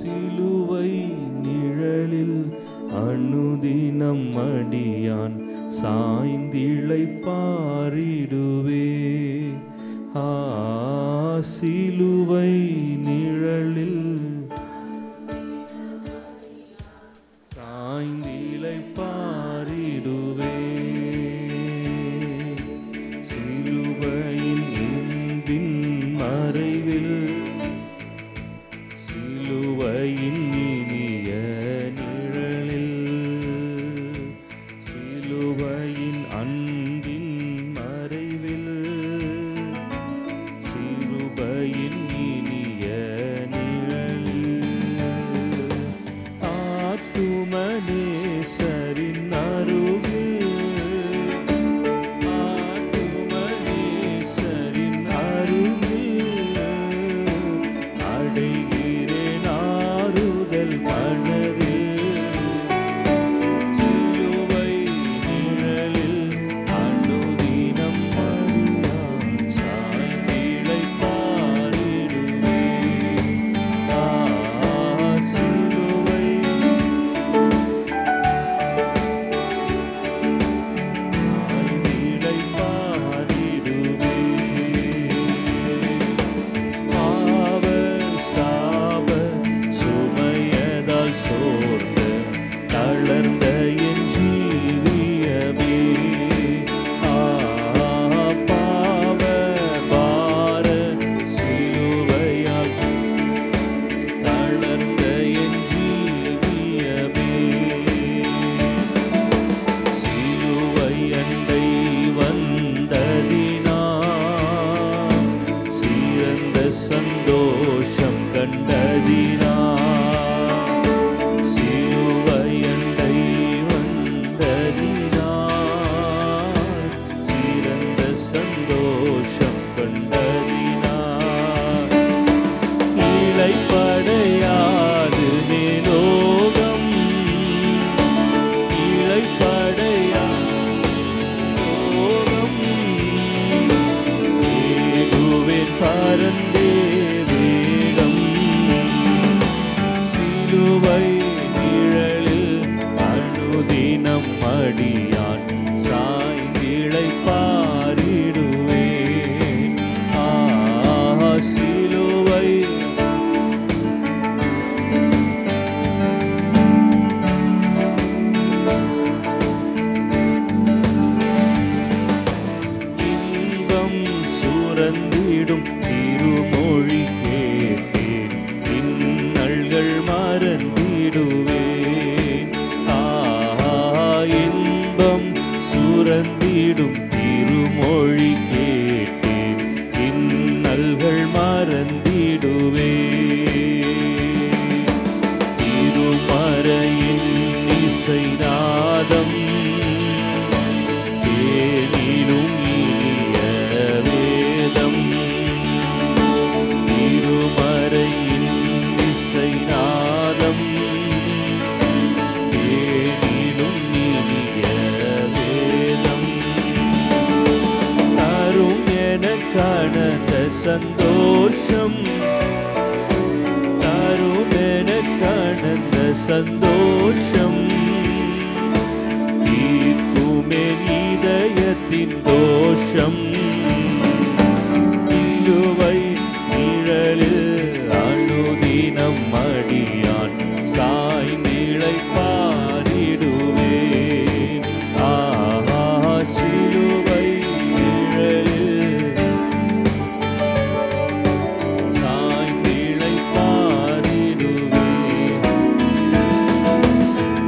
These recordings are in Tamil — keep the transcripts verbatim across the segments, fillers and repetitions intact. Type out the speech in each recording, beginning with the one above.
சிலுவை நிழலில் அனுதினம் அடியான் சாய்ந்திழைப்பாரிடுவே. ஆ சிலுவை நிழலில் சாய்ந்திழைப்பாரிடுவே. சிலுவையின் இன்பின் மறைவில் சிலுவையின் இனிய நிழலில் சிலுவையின் அன்பின் மறைவில் சிலுவையின் இனிய நிழலில் ஆத்துமனேசரின் அருகில் ஆத்துமனேசரின் அருகில் அடைகிறேன் ஆறுதல் மனதில். சிலுவை நிழலில் அனுதினம் அடியான் சாய்ந்திழைப்பாரிடுவே. ஆ சிலுவை சாய்ந்திழைப்பாரிடுவே. பாவ சாப சுமையதால் சோர்ந்த தளர்ந்த என் ஜீவியமே. ஆ பாவ பார சிலுவையால் தளர்ந்த என் ஜீவியமே. சிலுவை அண்டை வந்ததினால் சிறந்த சந்தோஷம் கண்டதினால். சிலுவை அண்டை வந்ததினால் சிறந்த சந்தோஷம் கண்டதினால். இளைப்படையாது மேலோகம் இளைப்படையாது மேலோகம் ஏகுவேன் பரந்தே வேகம். சிலுவை நிழலில் அனுதினம் அடியான் சாய்ந்திழைப்பாரிடுவேன். ஆ சிலுவை இன்பம் சுரந்திடும் திருமொழி கேட்டேன் இன்னல்கள் மறந்திடுவேன். ஆ இன்பம் சுரந்திடும் திருமொழி கேட்டேன் இன்னல்கள் மறந்திடுவேன். திருமறையின் இசைநாதம் தேனிலும் இனிய வேதம். திருமறையின் இசைநாதம் தேனிலும் இனிய வேதம். தரும் எனக்கான சந்தோஷம் தரும் எனக்கான சந்தோஷம் தீர்க்குமே இதயத்தின் தோஷம். சிலுவை நிழலில் அனுதினம் அடியான் சாய்ந்திழைப்பாரிடுவேன். ஆ சிலுவை நிழலில் சாய்ந்திழைப்பாரிடுவேன்.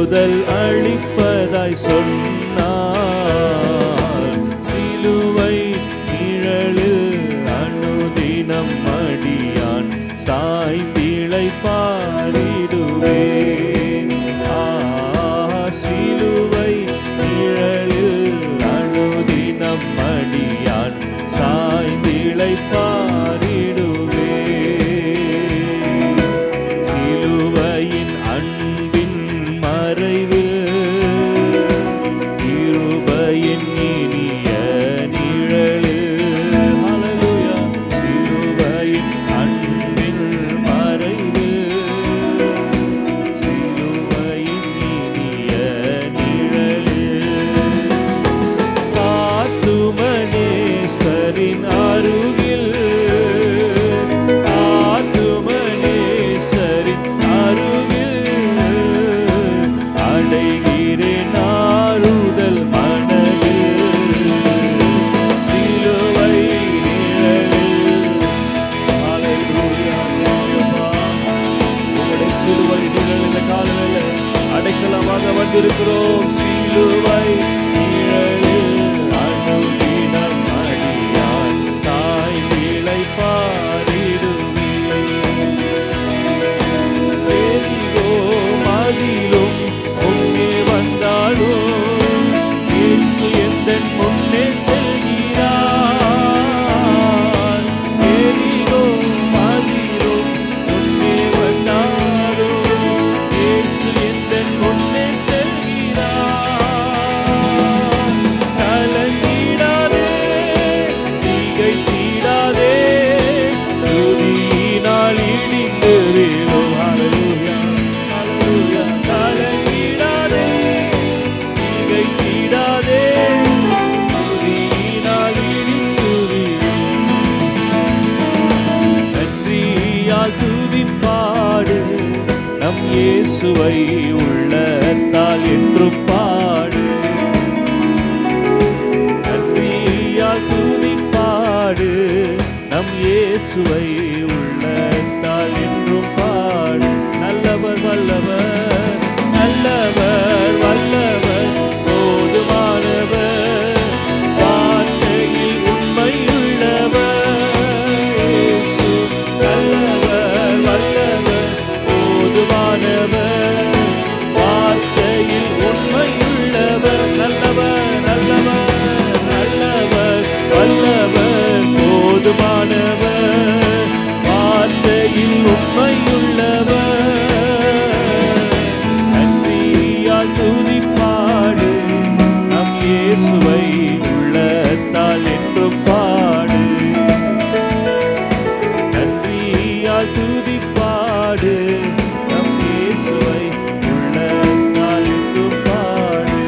ஆறுதல் அளிப்பதாய் சொன்னார். சிலுவை நிழலில் அனுதினம் அடியான் சாய்ந்திழை பாரிடுவேன். ஆ சிலுவை நிழலில் அனுதினம் அடியான் சாய்ந்திழை பாரிடுவேன். சிலுவையின் அன்பின் மறைவு கிருபையின் இனிய நிழலில். ஹல்லேலூயா. சிலுவையின் அன்பின் மறைவு சிலுவையின் இனிய நிழலில். ஆத்துமனேசரின் அருகில் ஆத்துமனேசரின் அருகில் அடைகிறேன் ஆறுதல் மனதில். சிலுவை நிழலில். ஹல்லேலூயா. உங்களுடைய சிலுவை நிழல் இந்த காலங்களில் அடைக்கலமாக வந்திருக்கிறோம். சிலுவை நிழலில் அனுதினம் அடியான் சாய்ந்திழை பாரிடுவேன். எரிகோ மதிலும் முன்னே வந்தாலும் இயேசு எந்தன் முன்னே செல்கிறார். எரிகோ மதிலும் முன்னே வந்தாலும் இயேசு எந்தன் முன்னே செல்கிறார். கலங்கிடாதே, திகைத்திடாதே, துதியினால் இடிந்து விழும். ஹல்லேலூயா, ஹல்லேலூயா. கலங்கிடாதே, திகைத்திடாதே, துதியினால் இடிந்து விழும். நன்றியால் துதிப்பாடு நம் இயேசுவை உள்ளத்தால் என்றும் பாடு. நன்றியால் துதிப்பாடு நம் இயேசுவை உள்ளத்தால் என்றும் பாடு. நல்லவர் வல்லவர், நல்லவர் வல்லவர், போதுமானவர், வார்த்தையில் உண்மையுள்ளவர். இயேசு நல்லவர் வல்லவர், போதுமானவர், வார்த்தையில் உண்மையுள்ளவர். நல்லவர் நல்லவர் நல்லவர் வல்லவர், போதுமானவர், வார்த்தையில் உண்மையுள்ளவர். நன்றியால் துதிப்பாடு நம் இயேசுவை உள்ளத்தால் என்றும் பாடு. நன்றியால் துதிப்பாடு நம் இயேசுவை உள்ளத்தால் என்றும் பாடு.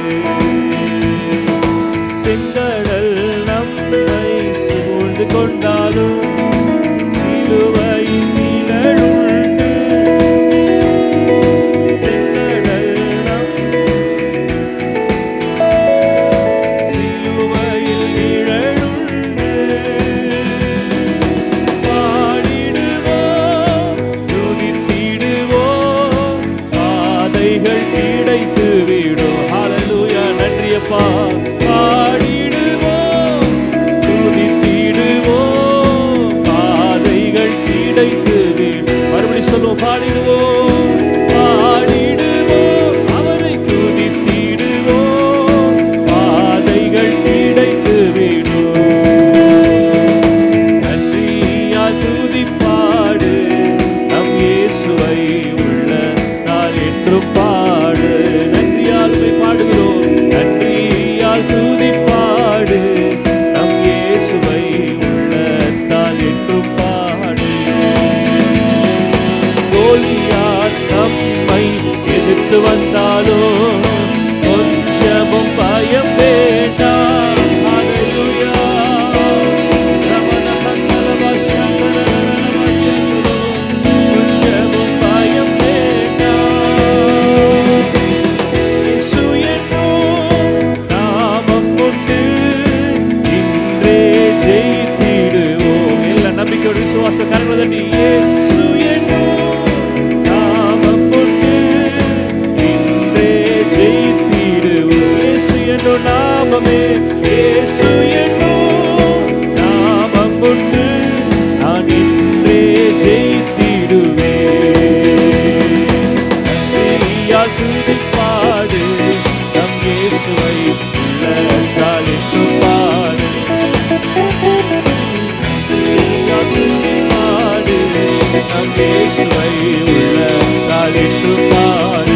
செங்கடல் நம்மை சூழ்ந்து கொண்டாலும் சிலுவையின் நிழலுண்டு. செங்கடல் நம் சிலுவையில் நிழலுண்டு. பாடிடுவோம், துதித்திடுவோம், பாதைகள் கிடைத்து விடும். ஹல்லேலூயா. நன்றியப்பா. பாடிடுவோம், துதித்திடுவோம், பாதைகள் கிடைத்து விடும். மறுபடி சொல்லுவோம். பாடிடுவோம், பாடிடுவோம், அவரை துதித்திடுவோம், பாதைகள் கிடைத்து விடும். நன்றியால் துதிப்பாடு நம் இயேசுவை உள்ளத்தால் என்றும் பாடு. நன்றியால் உம்மை பாடுகிறோம். நன்றியால் துதிப்பாடு நம் இயேசுவை உள்ளத்தால் என்றும் பாடு. கோலியாத் நம்மை எதிர்த்து வந்தாலும் கொஞ்சமும் பயம் வேண்டாம். ஹல்லேலூயா. ரமண மங்கள சங்கரனமயந்தோ, கொஞ்சமும் பயம் வேண்டாம். இயேசு என்னும் நாமம் கொண்டு இன்றே ஜெயித்திடுவோம். எல்லா நம்பிக்கையோட விசுவாச கரங்களை இயேசு என்னும் நாமம் கொண்டு இன்றே என்னும் நாமமே, இயேசு என்னும் நாமம் கொண்டு நான் இன்றே ஜெயித்திடுவேன். நன்றியால் துதிப்பாடு நம் இயேசுவை உள்ளத்தால் என்று பாடு. நன்றியால் துதிப்பாடு நம் இயேசுவை உள்ளத்தால் என்று பாடு.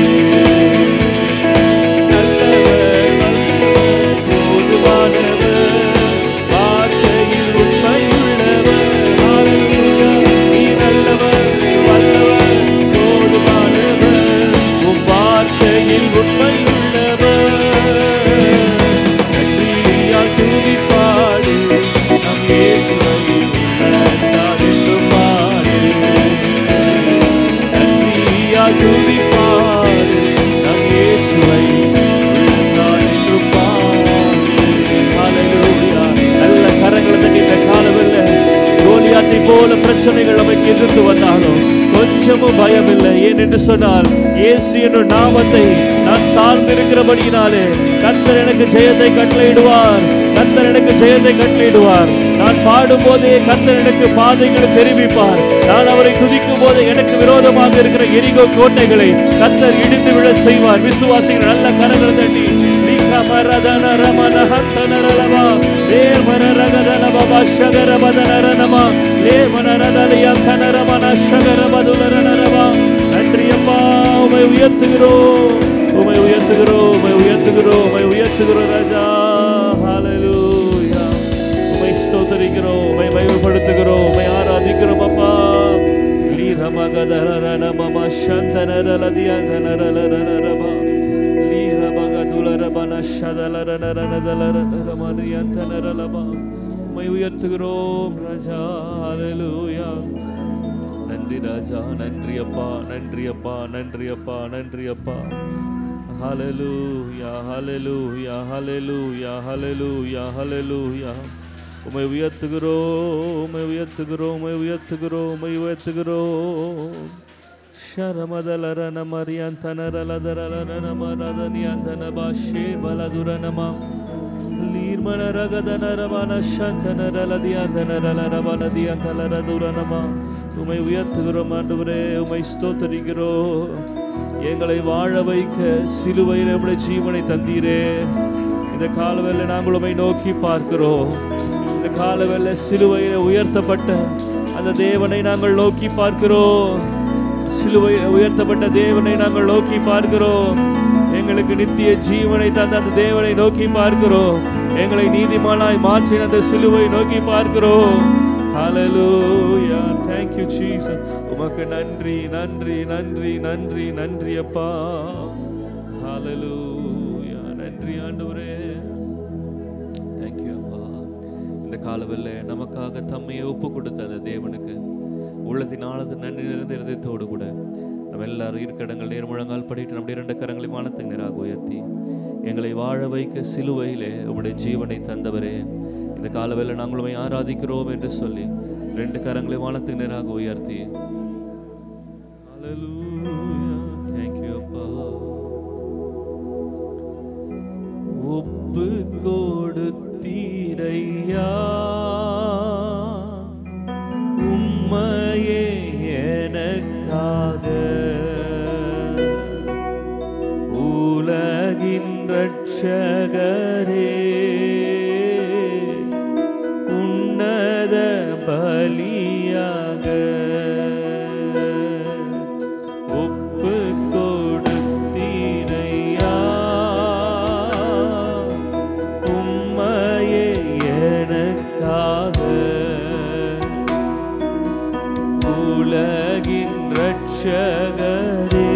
போல பிரச்சனைகள் நமக்கு எதிர்த்து வந்தாலும் கொஞ்சமும் பயம் இல்லை. ஏனென்று சொன்னால் இயேசு என்னும் நாமத்தை நான் சார்ந்திருக்கிறபடியினாலே கர்த்தர் எனக்கு ஜெயத்தை கட்டளையிடுவார். கர்த்தர் எனக்கு ஜெயத்தை கட்டளையிடுவார். நான் பாடும் போதே கர்த்தர் எனக்கு பாதைகளை தெரிவிப்பார். நான் அவரை துதிக்கும் போது எனக்கு விரோதமாக இருக்கிற எரிகோ கோட்டைகளை கர்த்தர் இடிந்து விழ செய்வார். விசுவாசிகள் நல்ல கரங்களை தட்டி மரதன ரமன ஹந்தனரலவா தேவரரகதலபா ஷகரபதனரனமா லேமனரதலியந்தனரமன ஷகரபதுலரனரவா. நன்றி அப்பா, உம்மை உயர்த்துகிறோம், உம்மை உயர்த்துகிறோம், உம்மை உயர்த்துகிறோம், உம்மை உயர்த்துகிறோம் ராஜா. ஹல்லேலூயா. உம்மை ஸ்தோத்திரிக்கிறோம், உம்மை மகிமைப்படுத்துகிறோம், உம்மை ஆராதிக்கிறோம் அப்பா. லீரமகதரனமம ஷந்தனரலதியந்தனரலரனரபா உம்மை உயர்த்துகிறோம் ராஜா. ஹல்லேலூயா. நன்றி ராஜா, நன்றி அப்பா, நன்றி அப்பா, நன்றி அப்பா, நன்றி அப்பா. ஹல்லேலூயா, ஹல்லேலூயா, ஹல்லேலூயா, ஹல்லேலூயா, ஹல்லேலூயா. உம்மை உயர்த்துகிறோம், உம்மை உயர்த்துகிறோம், உம்மை உயர்த்துகிறோம், உம்மை உயர்த்துகிறோம். ಶರಮದಲರನ ಮರಿಯಂತನರಲದರಲನ ಮರದನಿಯಂತನ ಭಾಷೆ ಬಲದುರನಮ ಲೀರ್ಮನರಗದನರಮನ ಶಂತನರಲದಿಯಂತನರಲರಮನದಿಯಂತಲರದುರನಮ. உம்மை உயர்த்துகிறோம் ஆண்டவரே, உம்மை ஸ்தோத்திரிக்கிறோம். எங்களை வாழ வைக்க சிலுவையில் நம்முடைய ஜீவனை தந்தீரே. இந்த காலவேளை நாங்கள் உம்மை நோக்கி பார்க்கிறோம். இந்த காலவேளை சிலுவையில் உயர்த்தப்பட்ட அந்த தேவனை நாங்கள் நோக்கி பார்க்கிறோம். சிலுவையில் உயர்த்தப்பட்ட தேவனை நாங்கள் நோக்கி பார்க்கிறோம். எங்களுக்கு நித்திய ஜீவனை தந்த அந்த தேவனை நோக்கி பார்க்கிறோம். எங்களை நீதிமானாய் மாற்றின அந்த சிலுவை நோக்கி பார்க்கிறோம். ஹல்லேலூயா. Thank you Jesus. உமக்கு நன்றி, நன்றி, நன்றி, நன்றி, நன்றி அப்பா. ஹல்லேலூயா. நன்றி ஆண்டவரே. Thank you அப்பா. இந்த காலவெல்ல நமக்காக தம்மையை ஒப்பு கொடுத்த அந்த தேவனுக்கு உள்ளத்தினாலது நன்றி நிறைந்த இதயத்தோடு கூட நம்ம எல்லாரும் இருக்கிற இடங்கள் நேர் முழங்கால் படிட்டு நம்முடைய இரண்டு கரங்களை வானத்துக்கு நேராக உயர்த்தி எங்களை வாழ வைக்க சிலுவையிலே உம்முடைய ஜீவனை தந்தவரே, இந்த காலவேளை நாங்களுமே ஆராதிக்கிறோம் என்று சொல்லி ரெண்டு கரங்களை வானத்துக்கு நேராக உயர்த்தி ஹல்லேலூயா. Thank you அப்பா. ஒப்பு கொடுத்தீரையா உம்மையே எனக்காக, உலகின் ரட்சகரே உன்னத பலியாக ஒப்பு கொடுத்தீரையா உம்மையே எனக்காக, உலகின் ரட்சகரே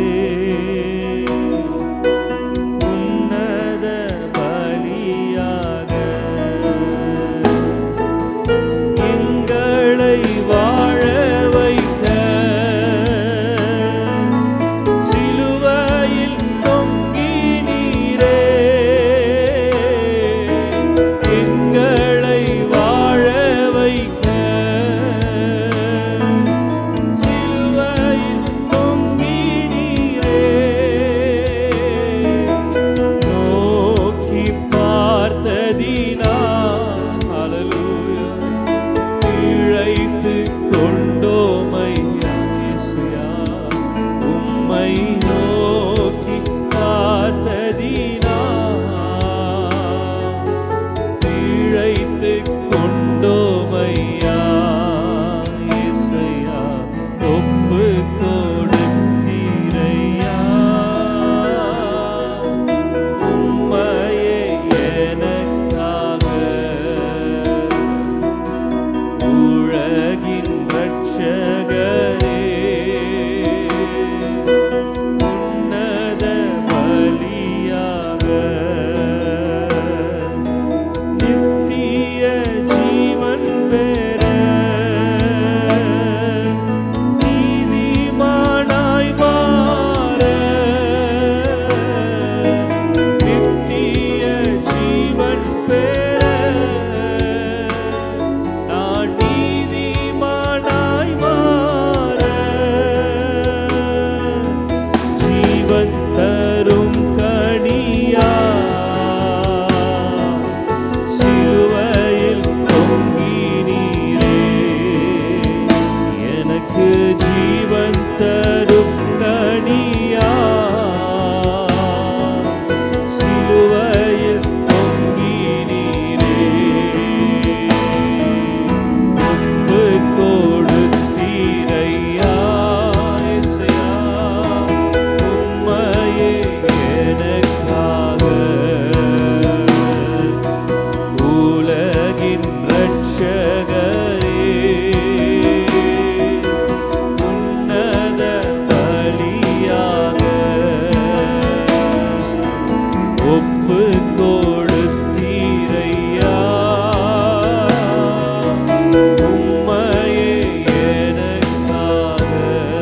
உன்னத பலியாக ஒப்பு கொடுத்தீரையா. உம்மையே எனக்காக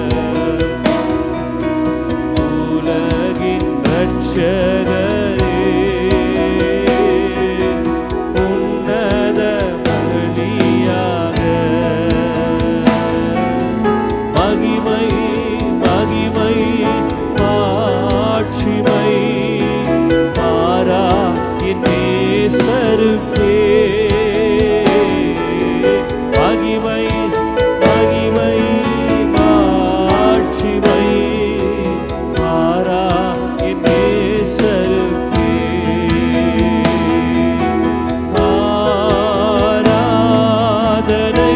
உலகின் ரட்சகரே, உன்னத பலியாக மகிமை மகிமை மாட்சிமை மாறா என் நேசருக்கே. மகிமை மகிமை மாட்சிமை மாறா என் நேசருக்கே. ஆராதனை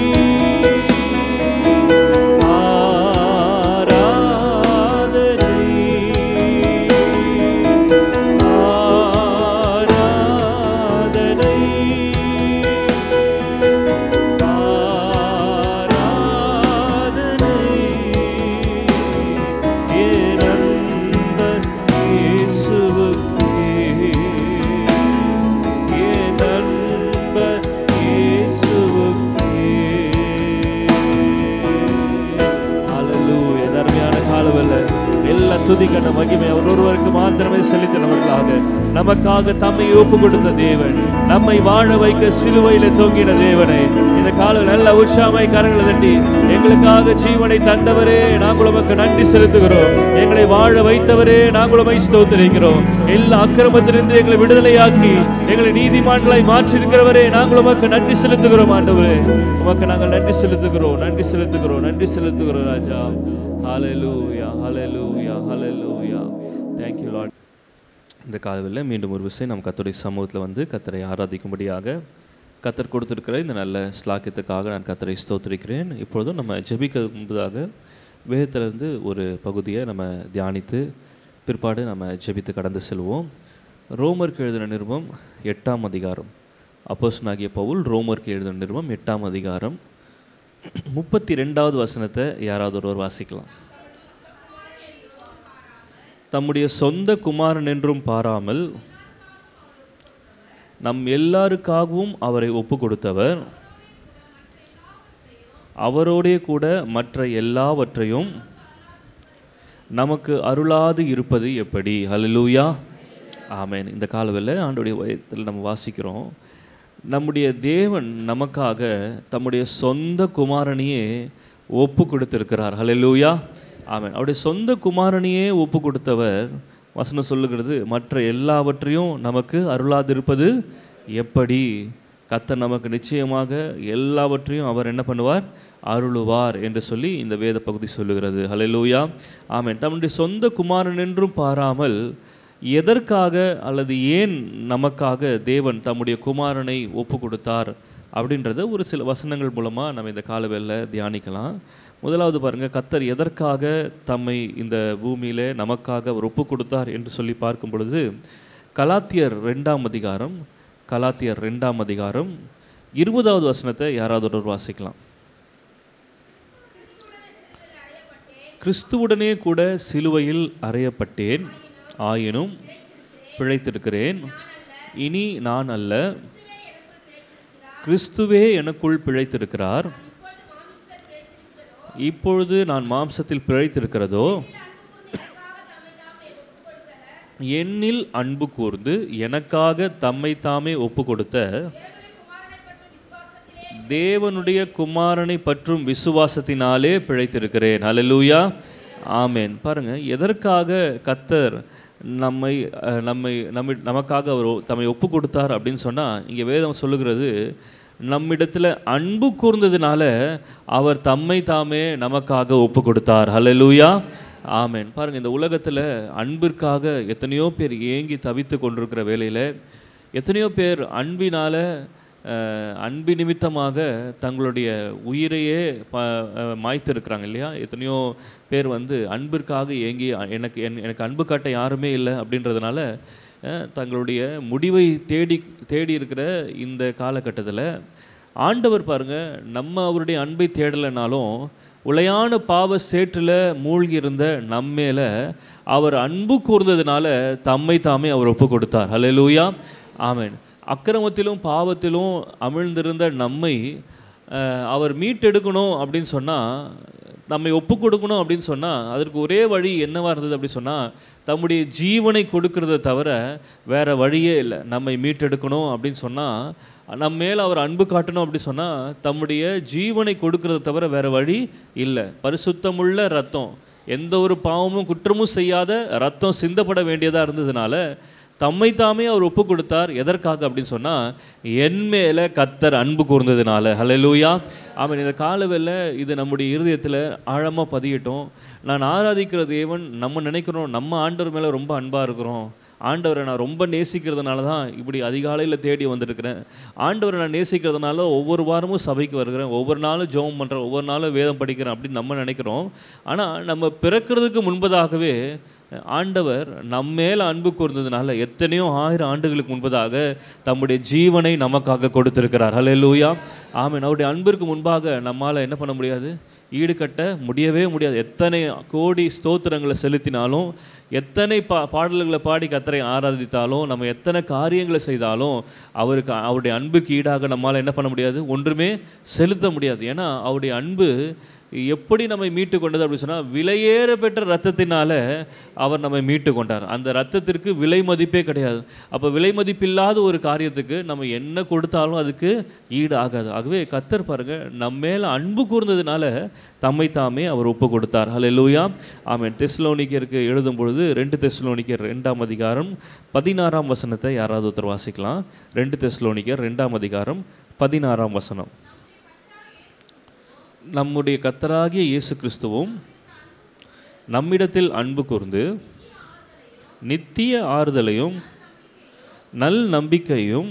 துதிக்கன மகிமை அவர் ஒருவருக்கு மாத்திரமே செலுத்தினவர்களாக நமக்காக தம்மை ஒப்பு கொடுத்த தேவன், நம்மை வாழ வைக்க சிலுவையில தொங்கின தேவனை இந்த காலம் நல்ல உற்சாகமாய் கரங்களை தட்டி எங்களுக்காக ஜீவனை தந்தவரே நாங்கள் உமக்கு நன்றி செலுத்துகிறோம். எங்களை வாழ வைத்தவரே நாங்கள் உம்மை ஸ்தோத்திரிக்கிறோம். எல்லா அக்கிரமத்திலிருந்து எங்களை விடுதலையாக்கி எங்களை நீதிமான்களாய் மாற்றிருக்கிறவரே நாங்கள் உமக்கு நன்றி செலுத்துகிறோம். ஆண்டவரே உமக்கு நாங்கள் நன்றி செலுத்துகிறோம், நன்றி செலுத்துகிறோம், நன்றி செலுத்துகிறோம் ராஜா. ஹல்லேலூயா, ஹல்லேலூயா, ஹல்லேலூயா. Thank you Lord. இந்த காலையில் மீண்டும் ஒரு விஷயம் நம்ம கர்த்தருடைய சமூகத்தில் வந்து கர்த்தரை ஆராதிக்கும்படியாக கர்த்தர் கொடுத்திருக்கிற இந்த நல்ல ஸ்லாக்கியத்துக்காக நான் கர்த்தரை ஸ்தோத்திரிக்கிறேன். இப்பொழுதும் நம்ம ஜெபிக்க முன்பதாக வேதத்திலிருந்து ஒரு பகுதியை நம்ம தியானித்து பிற்பாடு நம்ம ஜெபித்து கடந்து செல்வோம். ரோமருக்கு எழுதின நிருபம் எட்டாம் அதிகாரம். அப்போஸ்தலனாகிய பவுல் ரோமருக்கு எழுதின நிருபம் எட்டாம் அதிகாரம் முப்பத்தி ரெண்டாவது வசனத்தை யாராவது ஒருவர் வாசிக்கலாம். தம்முடைய சொந்த குமாரன் என்றும் பாராமல் நம் எல்லாருக்காகவும் அவரை ஒப்பு கொடுத்தவர் அவரோடே கூட மற்ற எல்லாவற்றையும் நமக்கு அருளாது இருப்பது எப்படி? ஹல்லேலூயா, ஆமென். இந்த காலவெல்ல ஆண்டவருடைய வயத்தில் நம்ம வாசிக்கிறோம், நம்முடைய தேவன் நமக்காக தம்முடைய சொந்த குமாரனையே ஒப்பு கொடுத்திருக்கிறார். ஹல்லேலூயா, ஆமென். அவருடைய சொந்த குமாரனையே ஒப்பு கொடுத்தவர் வசனம் சொல்லுகிறது மற்ற எல்லாவற்றையும் நமக்கு அருளாதிருப்பது எப்படி? கர்த்தர் நமக்கு நிச்சயமாக எல்லாவற்றையும் அவர் என்ன பண்ணுவார்? அருளுவார் என்று சொல்லி இந்த வேத பகுதி சொல்லுகிறது. ஹல்லேலூயா, ஆமென். தம்முடைய சொந்த குமாரன் என்றும் பாராமல் எதற்காக அல்லது ஏன் நமக்காக தேவன் தம்முடைய குமாரனை ஒப்பு கொடுத்தார் அப்படின்றத ஒரு சில வசனங்கள் மூலமாக நம்ம இந்த காலவேளை தியானிக்கலாம். முதலாவது பாருங்கள், கர்த்தர் எதற்காக தம்மை இந்த பூமியில் நமக்காக அவர் ஒப்பு கொடுத்தார் என்று சொல்லி பார்க்கும் பொழுது கலாத்தியர் ரெண்டாம் அதிகாரம் கலாத்தியர் ரெண்டாம் அதிகாரம் இருபதாவது வசனத்தை யாராவது ஒரு வாசிக்கலாம். கிறிஸ்துவுடனே கூட சிலுவையில் அறையப்பட்டேன், ஆயினும் பிழைத்திருக்கிறேன். இனி நான் அல்ல, கிறிஸ்துவே எனக்குள் பிழைத்திருக்கிறார். இப்பொழுது நான் மாம்சத்தில் பிழைத்திருக்கிறதோ என்னில் அன்பு கூர்ந்து எனக்காக தம்மை தாமே ஒப்பு கொடுத்த தேவனுடைய குமாரனை பற்றும் விசுவாசத்தினாலே பிழைத்திருக்கிறேன். ஹல்லேலூயா, ஆமென். பாருங்க, எதற்காக கர்த்தர் நம்மை நம்மை நம்ம நமக்காக அவர் தம்மை ஒப்பு கொடுத்தார் அப்படின்னு சொன்னால் இங்கே வேதம் சொல்லுகிறது நம்மிடத்தில் அன்பு கூர்ந்ததுனால அவர் தம்மை தாமே நமக்காக ஒப்பு கொடுத்தார். ஹல்லேலூயா, ஆமென். பாருங்கள், இந்த உலகத்தில் அன்பிற்காக எத்தனையோ பேர் ஏங்கி தவித்து கொண்டிருக்கிற வேளையில் எத்தனையோ பேர் அன்பினால் அன்பு நிமித்தமாக தங்களுடைய உயிரையே ப மாய்த்திருக்கிறாங்க இல்லையா? எத்தனையோ பேர் வந்து அன்பிற்காக ஏங்கி எனக்கு எனக்கு அன்பு காட்ட யாருமே இல்லை அப்படின்றதுனால தங்களுடைய முடிவை தேடி தேடி இருக்கிற இந்த காலகட்டத்தில் ஆண்டவர் பாருங்கள், நம்ம அவருடைய அன்பை தேடலைனாலும் உளையான பாவ சேற்றில் மூழ்கி இருந்த நம்மேல அவர் அன்பு கூர்ந்ததுனால தம்மை தாமே அவர் ஒப்பு கொடுத்தார். ஹல்லேலூயா, ஆமென். அக்கிரமத்திலும் பாவத்திலும் அமிழ்ந்திருந்த நம்மை அவர் மீட்டெடுக்கணும் அப்படின்னு சொன்னால், நம்மை ஒப்பு கொடுக்கணும் அப்படின்னு சொன்னால், அதற்கு ஒரே வழி என்னவாக இருந்தது அப்படின்னு சொன்னால், தம்முடைய ஜீவனை கொடுக்கறத தவிர வேறு வழியே இல்லை. நம்மை மீட்டெடுக்கணும் அப்படின்னு சொன்னால், நம்ம மேலே அவர் அன்பு காட்டணும் அப்படின்னு சொன்னால், தம்முடைய ஜீவனை கொடுக்கறத தவிர வேறு வழி இல்லை. பரிசுத்தமுள்ள ரத்தம், எந்த ஒரு பாவமும் குற்றமும் செய்யாத ரத்தம் சிந்தப்பட வேண்டியதாக இருந்ததுனால தம்மை தாமே அவர் ஒப்பு கொடுத்தார். எதற்காக அப்படின்னு சொன்னால், என் மேலே கர்த்தர் அன்பு கூர்ந்ததுனால. ஹல்லேலூயா, ஆமென். இந்த காலவெல்ல இது நம்முடைய இருதயத்தில் ஆழமாக பதியட்டும். நான் ஆராதிக்கிற தேவன், நம்ம நினைக்கிறோம் நம்ம ஆண்டவர் மேலே ரொம்ப அன்பாக இருக்கிறோம், ஆண்டவரை நான் ரொம்ப நேசிக்கிறதுனால தான் இப்படி அதிகாலையில் தேடி வந்திருக்கிறேன், ஆண்டவரை நான் நேசிக்கிறதுனால ஒவ்வொரு வாரமும் சபைக்கு வருகிறேன், ஒவ்வொரு நாளும் ஜெபம் பண்ணுறேன், ஒவ்வொரு நாளும் வேதம் படிக்கிறேன் அப்படின்னு நம்ம நினைக்கிறோம். ஆனால் நம்ம பிறக்கிறதுக்கு முன்பதாகவே ஆண்டவர் நம்மேல அன்பு கூர்ந்ததுனால எத்தனையோ ஆயிரம் ஆண்டுகளுக்கு முன்பதாக தம்முடைய ஜீவனை நமக்காக கொடுத்திருக்கிறார். ஹல்லேலூயா, ஆமென். அவருடைய அன்பிற்கு முன்பாக நம்மால் என்ன பண்ண முடியாது, ஈடுகட்ட முடியவே முடியாது. எத்தனை கோடி ஸ்தோத்திரங்களை செலுத்தினாலும், எத்தனை பா பாடல்களை பாடி கர்த்தரை ஆராதித்தாலும், நம்ம எத்தனை காரியங்களை செய்தாலும் அவருக்கு அவருடைய அன்புக்கு ஈடாக நம்மால் என்ன பண்ண முடியாது, ஒன்றுமே செலுத்த முடியாது. ஏன்னா அவருடைய அன்பு எப்படி நம்மை மீட்டு கொண்டது அப்படின்னு சொன்னால், விலையேற பெற்ற ரத்தத்தினால அவர் நம்மை மீட்டு கொண்டார். அந்த ரத்தத்திற்கு விலை மதிப்பே கிடையாது. அப்போ விலை மதிப்பில்லாத ஒரு காரியத்துக்கு நம்ம என்ன கொடுத்தாலும் அதுக்கு ஈடு ஆகாது. ஆகவே கர்த்தர் பாருங்க, நம்ம மேலே அன்பு கூர்ந்ததுனால தம்மை தாமே அவர் ஒப்பு கொடுத்தார். ஹல்லேலூயா, ஆமென். தெசலோனிக்கருக்கு எழுதும் பொழுது ரெண்டு தெசலோனிக்கர் ரெண்டாம் அதிகாரம் பதினாறாம் வசனத்தை யாராவது ஒருத்தர் வாசிக்கலாம். ரெண்டு தெசலோனிக்கர் ரெண்டாம் அதிகாரம் பதினாறாம் வசனம். நம்முடைய கர்த்தராகிய இயேசு கிறிஸ்துவும் நம்மிடத்தில் அன்பு கூர்ந்து நித்திய ஆறுதலையும் நல் நம்பிக்கையும்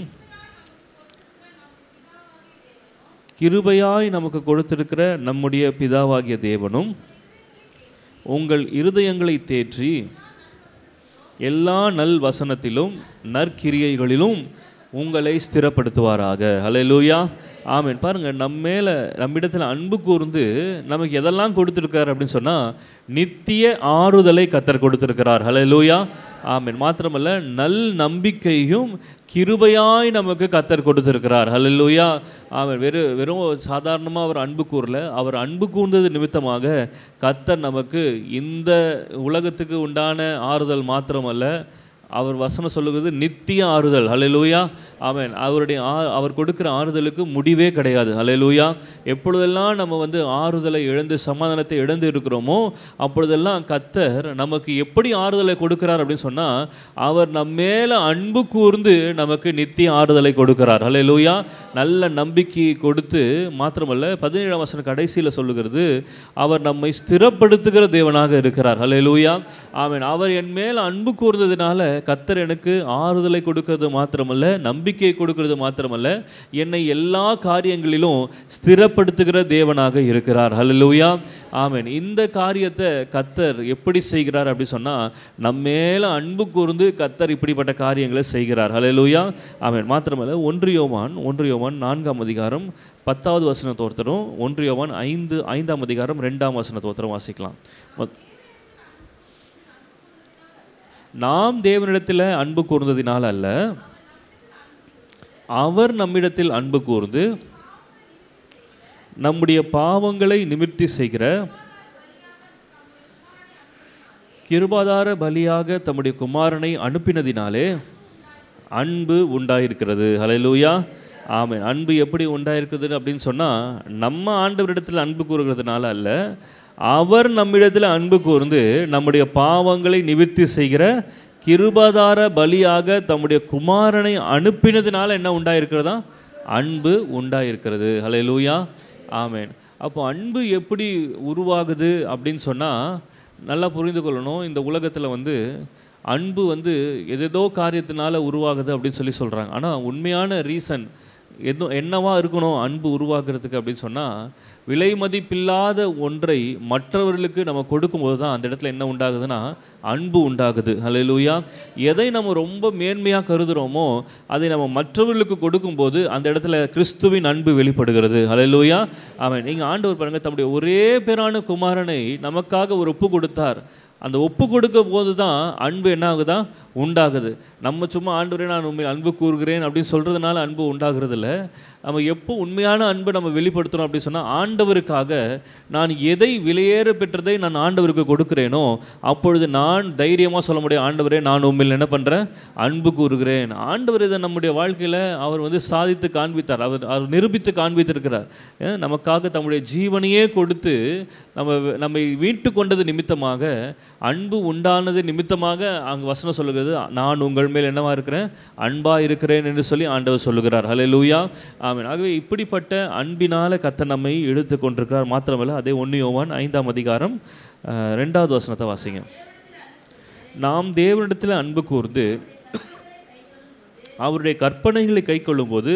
கிருபையாய் நமக்கு கொடுத்திருக்கிற நம்முடைய பிதாவாகிய தேவனும் உங்கள் இருதயங்களை தேற்றி எல்லா நல் வசனத்திலும் நற்கிரியைகளிலும் உங்களை ஸ்திரப்படுத்துவாராக. ஹல்லேலூயா, ஆமென். பாருங்கள், நம்ம மேலே நம்மிடத்தில் அன்பு கூர்ந்து நமக்கு எதெல்லாம் கொடுத்துருக்கார் அப்படின்னு சொன்னால், நித்திய ஆறுதலை கர்த்தர் கொடுத்துருக்கிறார். ஹல்லேலூயா, ஆமென். மாத்திரமல்ல, நல் நம்பிக்கையும் கிருபையாய் நமக்கு கர்த்தர் கொடுத்துருக்கிறார். ஹல்லேலூயா, ஆமென். வெறும் வெறும் சாதாரணமாக அவர் அன்பு கூறல, அவர் அன்பு கூர்ந்தது நிமித்தமாக கர்த்தர் நமக்கு இந்த உலகத்துக்கு உண்டான ஆறுதல் மாத்திரமல்ல, அவர் வசனம் சொல்லுகிறது நித்திய ஆறுதல். ஹல்லேலூயா, ஆமென். அவருடைய அவர் கொடுக்குற ஆறுதலுக்கு முடிவே கிடையாது. ஹல்லேலூயா. எப்பொழுதெல்லாம் நம்ம வந்து ஆறுதலை இழந்து சமாதானத்தை இழந்து இருக்கிறோமோ அப்பொழுதெல்லாம் கர்த்தர் நமக்கு எப்படி ஆறுதலை கொடுக்கிறார் அப்படின்னு சொன்னால், அவர் நம்ம மேலே அன்பு கூர்ந்து நமக்கு நித்திய ஆறுதலை கொடுக்கிறார். ஹல்லேலூயா, நல்ல நம்பிக்கையை கொடுத்து மாத்திரமல்ல, பதினேழாம் வசனம் கடைசியில் சொல்லுகிறது, அவர் நம்மை ஸ்திரப்படுத்துகிற தேவனாக இருக்கிறார். ஹல்லேலூயா, ஆமென். அவர் என் மேலே அன்பு கூர்ந்ததுனால கர்த்தர் எனக்கு ஆறுதலை கொடுக்கிறது மாத்திரமல்ல, நம்பிக்கையை கொடுக்கிறது மாத்திரமல்ல, என்னை எல்லா காரியங்களிலும் ஸ்திரப்படுத்துகிற தேவனாக இருக்கிறார். ஹல்லேலூயா, ஆமென். இந்த காரியத்தை கர்த்தர் எப்படி செய்கிறார் அப்படி சொன்னால், நம்ம மேலே அன்பு கூர்ந்து கர்த்தர் இப்படிப்பட்ட காரியங்களை செய்கிறார். ஹல்லேலூயா, ஆமென். மாத்திரமல்ல, ஒன்று யோவான் ஒன்று யோவான் நான்காம் அதிகாரம் பத்தாவது வசனத்தோர்த்தரும், ஒன்று யோவான் ஐந்து ஐந்தாம் அதிகாரம் ரெண்டாம் வசனத்தோர்த்தரும் வாசிக்கலாம். நாம் தேவனிடத்தில் அன்பு கூர்ந்ததினால் அல்ல, அவர் நம்மிடத்தில் அன்பு கூர்ந்து நம்முடைய பாவங்களை நிவர்த்தி செய்கிற கிருபாதார பலியாக தம்முடைய குமாரனை அனுப்பினதினாலே அன்பு உண்டாயிருக்கிறது. ஹல்லேலூயா, ஆமென். அன்பு எப்படி உண்டாயிருக்குது அப்படின்னு சொன்னால், நம்ம ஆண்டவரிடத்தில் அன்பு கூறுகிறதுனால அல்ல, அவர் நம்மிடத்தில் அன்பு கூர்ந்து நம்முடைய பாவங்களை நிவர்த்தி செய்கிற கிருபாதார பலியாக தம்முடைய குமாரனை அனுப்பினதுனால என்ன உண்டாயிருக்கிறதா, அன்பு உண்டாயிருக்கிறது. ஹல்லேலூயா, ஆமென். அப்போ அன்பு எப்படி உருவாகுது அப்படின்னு சொன்னால் நல்லா புரிந்து கொள்ளணும். இந்த உலகத்தில் வந்து அன்பு வந்து எதேதோ காரியத்தினால உருவாகுது அப்படின்னு சொல்லி சொல்கிறாங்க. ஆனால் உண்மையான ரீசன் எது என்னவா இருக்கணும் அன்பு உருவாக்குறதுக்கு அப்படின்னு சொன்னால், விலை மதிப்பில்லாத ஒன்றை மற்றவர்களுக்கு நம்ம கொடுக்கும்போது தான் அந்த இடத்துல என்ன உண்டாகுதுன்னா அன்பு உண்டாகுது. ஹல்லேலூயா. எதை நம்ம ரொம்ப மேன்மையாக கருதுகிறோமோ அதை நம்ம மற்றவர்களுக்கு கொடுக்கும்போது அந்த இடத்துல கிறிஸ்துவின் அன்பு வெளிப்படுகிறது. ஹல்லேலூயா, ஆமென். நீங்கள் ஆண்டவர் பாருங்கள், தம்முடைய ஒரே பேரான குமாரனை நமக்காக ஒரு ஒப்பு கொடுத்தார். அந்த ஒப்பு கொடுக்க போது தான் அன்பு என்ன ஆகுதா உண்டாகுது. நம்ம சும்மா ஆண்டவரே நான் உண்மை அன்பு கூறுகிறேன் அப்படின்னு சொல்கிறதுனால அன்பு உண்டாகிறது இல்லை. நம்ம எப்போ உண்மையான அன்பை நம்ம வெளிப்படுத்துகிறோம் அப்படின்னு சொன்னால், ஆண்டவருக்காக நான் எதை விலையேற பெற்றதை நான் ஆண்டவருக்கு கொடுக்குறேனோ அப்பொழுது நான் தைரியமாக சொல்ல முடியும், ஆண்டவரே நான் உண்மையில் என்ன பண்ணுறேன், அன்பு கூறுகிறேன். ஆண்டவர் இதை நம்முடைய வாழ்க்கையில் அவர் வந்து சாதித்து காண்பித்தார், அவர் அவர் நிரூபித்து காண்பித்திருக்கிறார். நமக்காக தம்முடைய ஜீவனையே கொடுத்து நம்ம நம்மை மீட்டு கொண்டது நிமித்தமாக, அன்பு உண்டானது நிமித்தமாக அங்கே வசனம் சொல்லுகிறது, நான் உங்கள் மேல் என்னவா இருக்கிறேன், அன்பா இருக்கிறேன் என்று சொல்லி ஆண்டவர் சொல்லுகிறார். ஹல்லேலூயா, ஆமென். ஆகவே இப்படிப்பட்ட அன்பினால கர்த்தர் நம்மை இழுத்து கொண்டிருக்கிறார். மாத்திரமல்ல, அதே ஒன்று யோவான் ஐந்தாம் அதிகாரம் ரெண்டாவது வசனத்தை வாசிங்க. நாம் தேவனிடத்தில் அன்பு கூர்ந்து அவருடைய கற்பனைகளை கை கொள்ளும்போது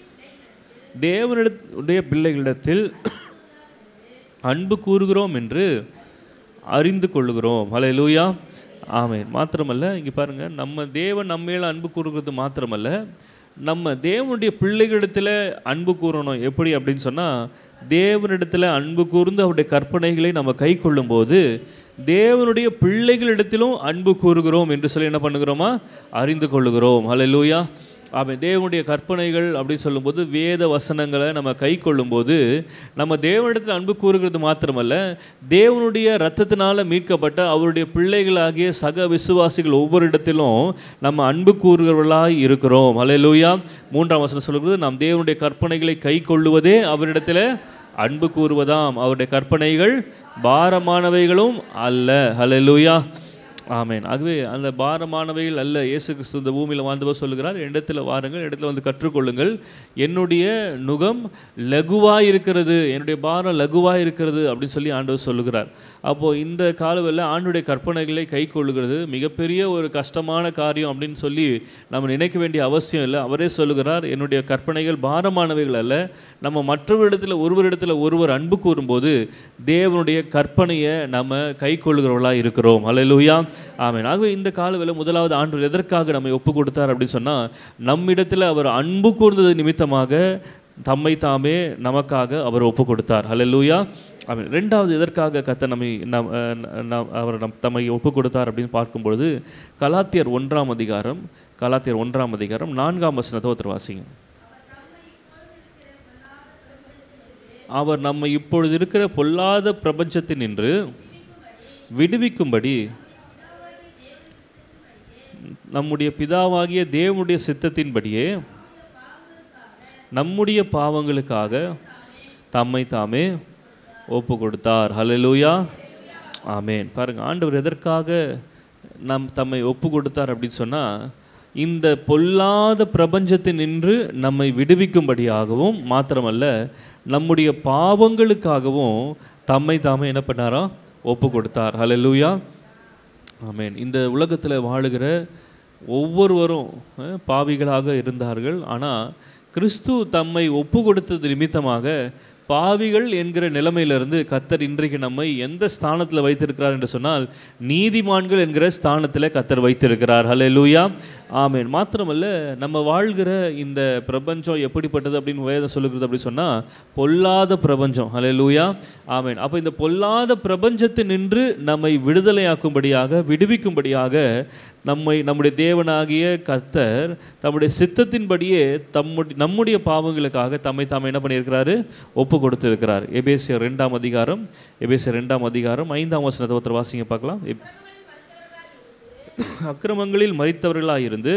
தேவனுடைய பிள்ளைகளிடத்தில் அன்பு கூறுகிறோம் என்று அறிந்து கொள்ளுகிறோம். ஹல்லேலூயா, ஆமென். மாத்திரமல்ல, இங்கே பாருங்கள், நம்ம தேவன் நம்ம மேலே அன்பு கூறுகிறது மாத்திரமல்ல, நம்ம தேவனுடைய பிள்ளைகளிடத்தில் அன்பு கூறணும். எப்படி அப்படின்னு சொன்னால், தேவனிடத்தில் அன்பு கூர்ந்து அவருடைய கற்பனைகளை நம்ம கை கொள்ளும்போது தேவனுடைய பிள்ளைகளிடத்திலும் அன்பு கூறுகிறோம் என்று சொல்லி என்ன பண்ணுகிறோமா, அறிந்து கொள்ளுகிறோம். ஹல்லேலூயா, ஆமென். தேவனுடைய கற்பனைகள் அப்படின்னு சொல்லும்போது வேத வசனங்களை நம்ம கை கொள்ளும்போது நம்ம தேவனிடத்தில் அன்பு கூறுகிறது மாத்திரமல்ல, தேவனுடைய இரத்தத்தினால மீட்கப்பட்ட அவருடைய பிள்ளைகளாகிய சக விசுவாசிகள் ஒவ்வொரு இடத்திலும் நம்ம அன்பு கூறுகிறவர்களாய் இருக்கிறோம். ஹல்லேலூயா. மூன்றாம் வசனம் சொல்லுகிறது, நாம் தேவனுடைய கற்பனைகளை கை கொள்ளுவதே அவரிடத்தில் அன்பு கூறுவதாம், அவருடைய கற்பனைகள் பாரமானவைகளும் அல்ல. ஹல்லேலூயா, ஆமென். ஆகவே அந்த பாரமானவைகள் அல்ல. இயேசு கிறிஸ்து இந்த பூமியில் வாழ்ந்தவர் சொல்லுகிறார், இடத்துல வாருங்கள், இடத்துல வந்து கற்றுக்கொள்ளுங்கள், என்னுடைய நுகம் லகுவாக இருக்கிறது, என்னுடைய பாரம் லகுவாக இருக்கிறது அப்படின்னு சொல்லி ஆண்டவர் சொல்லுகிறார். அப்போது இந்த காலவெல்ல ஆண்டுடைய கற்பனைகளை கை கொள்ளுகிறது மிகப்பெரிய ஒரு கஷ்டமான காரியம் அப்படின்னு சொல்லி நம்ம நினைக்க வேண்டிய அவசியம் இல்லை. அவரே சொல்லுகிறார், என்னுடைய கற்பனைகள் பாரமானவைகள் அல்ல. நம்ம மற்றவரிடத்தில் ஒருவரிடத்தில் ஒருவர் அன்பு கூறும்போது தேவனுடைய கற்பனையை நம்ம கை கொள்ளுகிறவர்களாக இருக்கிறோம். ஹல்லேலூயா, ஆமென். ஆகவே இந்த காலவெல்ல முதலாவது ஆண்டவர் எதற்காக நம்மை ஒப்பு கொடுத்தார் அப்படின்னு சொன்னால், நம்மிடத்தில் அவர் அன்பு கூர்ந்தது நிமித்தமாக தம்மை தாமே நமக்காக அவர் ஒப்பு கொடுத்தார். ஹல்லேலூயா, ஆமென். ரெண்டாவது எதற்காக கர்த்தர் நம்மை அவர் நம் தம்மை ஒப்பு கொடுத்தார் அப்படின்னு பார்க்கும்பொழுது, கலாத்தியர் ஒன்றாம் அதிகாரம் கலாத்தியர் ஒன்றாம் அதிகாரம் நான்காம் வசனத்தை ஒருத்தர் வாசிங்க. அவர் நம்மை இப்பொழுது இருக்கிற பொல்லாத பிரபஞ்சத்தின் நின்று விடுவிக்கும்படி நம்முடைய பிதாவாகிய தேவனுடைய சித்தத்தின்படியே நம்முடைய பாவங்களுக்காக தம்மை தாமே ஒப்பு கொடுத்தார். ஹல்லேலூயா, ஆமென். பாருங்கள், ஆண்டவர் எதற்காக நம் தம்மை ஒப்பு கொடுத்தார் அப்படின்னு சொன்னால், இந்த பொல்லாத பிரபஞ்சத்தின் நின்று நம்மை விடுவிக்கும்படியாகவும் மாத்திரமல்ல, நம்முடைய பாவங்களுக்காகவும் தம்மை தாமே என்ன பண்ணாரோ ஒப்பு கொடுத்தார். ஹல்லேலூயா, ஆமென். இந்த உலகத்தில் வாழுகிற ஒவ்வொருவரும் பாவிகளாக இருந்தார்கள். ஆனால் கிறிஸ்து தம்மை ஒப்பு கொடுத்தது நிமித்தமாக பாவிகள் என்கிற நிலைமையிலிருந்து கர்த்தர் இன்றைக்கு நம்மை எந்த ஸ்தானத்தில் வைத்திருக்கிறார் என்று சொன்னால், நீதிமான்கள் என்கிற ஸ்தானத்தில் கர்த்தர் வைத்திருக்கிறார். ஹல்லேலூயா, ஆமென். மாத்திரமல்ல, நம்ம வாழ்கிற இந்த பிரபஞ்சம் எப்படிப்பட்டது அப்படின்னு வேதம் சொல்லுகிறது அப்படின்னு சொன்னால், பொல்லாத பிரபஞ்சம். ஹல்லேலூயா, ஆமென். அப்போ இந்த பொல்லாத பிரபஞ்சத்தை நின்று நம்மை விடுதலையாக்கும்படியாக விடுவிக்கும்படியாக நம்மை நம்முடைய தேவனாகிய கர்த்தர் தம்முடைய சித்தத்தின்படியே தம்முடைய நம்முடைய பாவங்களுக்காக தம்மை தாமே என்ன பண்ணியிருக்கிறாரு, ஒப்பு கொடுத்திருக்கிறார். எபேசியர் ரெண்டாம் அதிகாரம் எபேசியர் ரெண்டாம் அதிகாரம் ஐந்தாம் வசனத்தை ஒருத்தர் வாசிங்க பார்க்கலாம். அக்கிரமங்களில் மரித்தவர்களாக இருந்து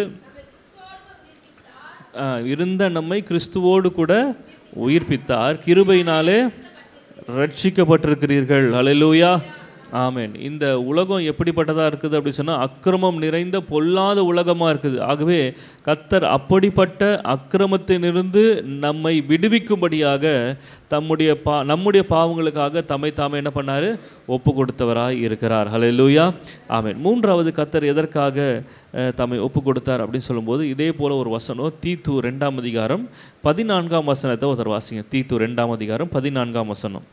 இருந்த நம்மை கிறிஸ்துவோடு கூட உயிர்ப்பித்தார், கிருபையினாலே ரட்சிக்கப்பட்டிருக்கிறீர்கள். ஹல்லேலூயா, ஆமென். இந்த உலகம் எப்படிப்பட்டதாக இருக்குது அப்படின்னு சொன்னால், அக்கிரமம் நிறைந்த பொல்லாத உலகமாக இருக்குது. ஆகவே கர்த்தர் அப்படிப்பட்ட அக்கிரமத்திலிருந்து நம்மை விடுவிக்கும்படியாக தம்முடைய பா நம்முடைய பாவங்களுக்காக தம்மை தாமே என்ன பண்ணார், ஒப்பு கொடுத்தவராய் இருக்கிறார். ஹல்லேலூயா, ஆமென். மூன்றாவது கர்த்தர் எதற்காக தம்மை ஒப்பு கொடுத்தார் அப்படின்னு சொல்லும்போது, இதே போல் ஒரு வசனம் தீத்து ரெண்டாம் அதிகாரம் பதினான்காம் வசனத்தை ஒருத்தர் வாசிங்க. தீத்து ரெண்டாம் அதிகாரம் பதினான்காம் வசனம்.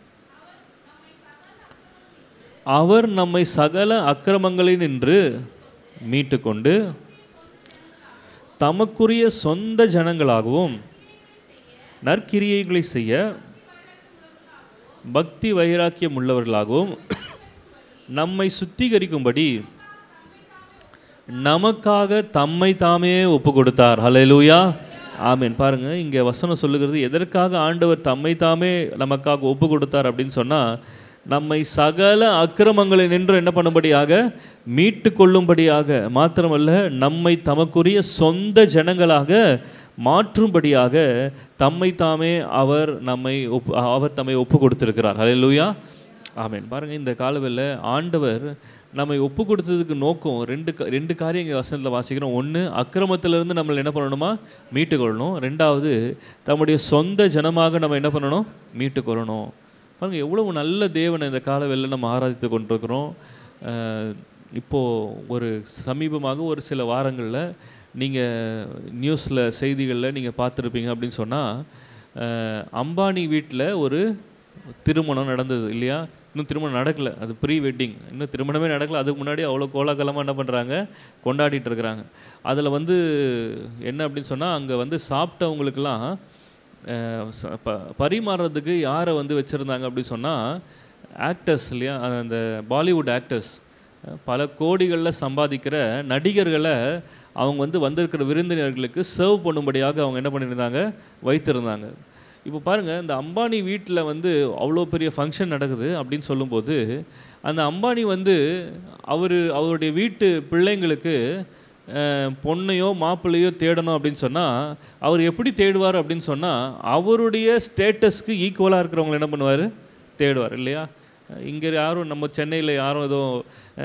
அவர் நம்மை சகல அக்கிரமங்களினின்று மீட்டு கொண்டு தமக்குரிய சொந்த ஜனங்களாகவும் நற்கிரியைகளை செய்ய பக்தி வைராக்கியம் உள்ளவர்களாகவும் நம்மை சுத்திகரிக்கும்படி நமக்காக தம்மை தாமே ஒப்பு கொடுத்தார். ஹல்லேலூயா, ஆமென். பாருங்க, இங்கே வசனம் சொல்லுகிறது எதற்காக ஆண்டவர் தம்மை தாமே நமக்காக ஒப்பு கொடுத்தார் அப்படின்னு சொன்னால், நம்மை சகல அக்கிரமங்களை நின்று என்ன பண்ணும்படியாக, மீட்டு கொள்ளும்படியாக, மாத்திரமல்ல நம்மை தமக்குரிய சொந்த ஜனங்களாக மாற்றும்படியாக தம்மை தாமே அவர் நம்மை ஒப்பு அவர் தம்மை ஒப்பு கொடுத்திருக்கிறார். ஹல்லேலூயா, ஆமென். பாருங்கள், இந்த காலவெளியில் ஆண்டவர் நம்மை ஒப்பு கொடுத்ததுக்கு நோக்கம் ரெண்டு ரெண்டு காரியம் இங்கே வசனத்தில் வாசிக்கிறோம். ஒன்று, அக்கிரமத்திலிருந்து நம்மளை என்ன பண்ணணுமா, மீட்டுக்கொள்ளணும். ரெண்டாவது, தம்முடைய சொந்த ஜனமாக நம்ம என்ன பண்ணணும், மீட்டுக்கொள்ளணும். பாருங்கள், எவ்வளவு நல்ல தேவனை இந்த காலவெளியில் நம்ம ஆராதித்து கொண்டிருக்கிறோம். இப்போது ஒரு சமீபமாக ஒரு சில வாரங்களில் நீங்கள் நியூஸில் செய்திகளில் நீங்கள் பார்த்துருப்பீங்க அப்படின்னு சொன்னால், அம்பானி வீட்டில் ஒரு திருமணம் நடந்தது இல்லையா? இன்னும் திருமணம் நடக்கலை, அது ப்ரீ வெட்டிங், இன்னும் திருமணமே நடக்கலை. அதுக்கு முன்னாடி அவ்வளோ கோலாகலமாக என்ன பண்ணுறாங்க, கொண்டாடிட்டு இருக்கிறாங்க. அதில் வந்து என்ன அப்படின்னு சொன்னால், அங்கே வந்து சாப்பிட்டவங்களுக்கெல்லாம் ப பரிமாறுறதுக்கு யாரை வந்து வச்சுருந்தாங்க அப்படின்னு சொன்னால், ஆக்டர்ஸ் இல்லையா, அந்த பாலிவுட் ஆக்டர்ஸ், பல கோடிகளில் சம்பாதிக்கிற நடிகர்களை அவங்க வந்து வந்திருக்கிற விருந்தினர்களுக்கு சர்வ் பண்ணும்படியாக அவங்க என்ன பண்ணியிருந்தாங்க, வைத்திருந்தாங்க. இப்போ பாருங்கள், இந்த அம்பானி வீட்டில் வந்து அவ்வளோ பெரிய ஃபங்க்ஷன் நடக்குது அப்படின்னு சொல்லும்போது, அந்த அம்பானி வந்து அவர் அவருடைய வீட்டு பிள்ளைங்களுக்கு பொண்ணையோ மாப்பிள்ளையோ தேடணும் அப்படின்னு சொன்னால், அவர் எப்படி தேடுவார் அப்படின்னு சொன்னால், அவருடைய ஸ்டேட்டஸ்க்கு ஈக்குவலாக இருக்கிறவங்களை என்ன பண்ணுவார், தேடுவார் இல்லையா? இங்கே யாரும் நம்ம சென்னையில் யாரும் எதுவும்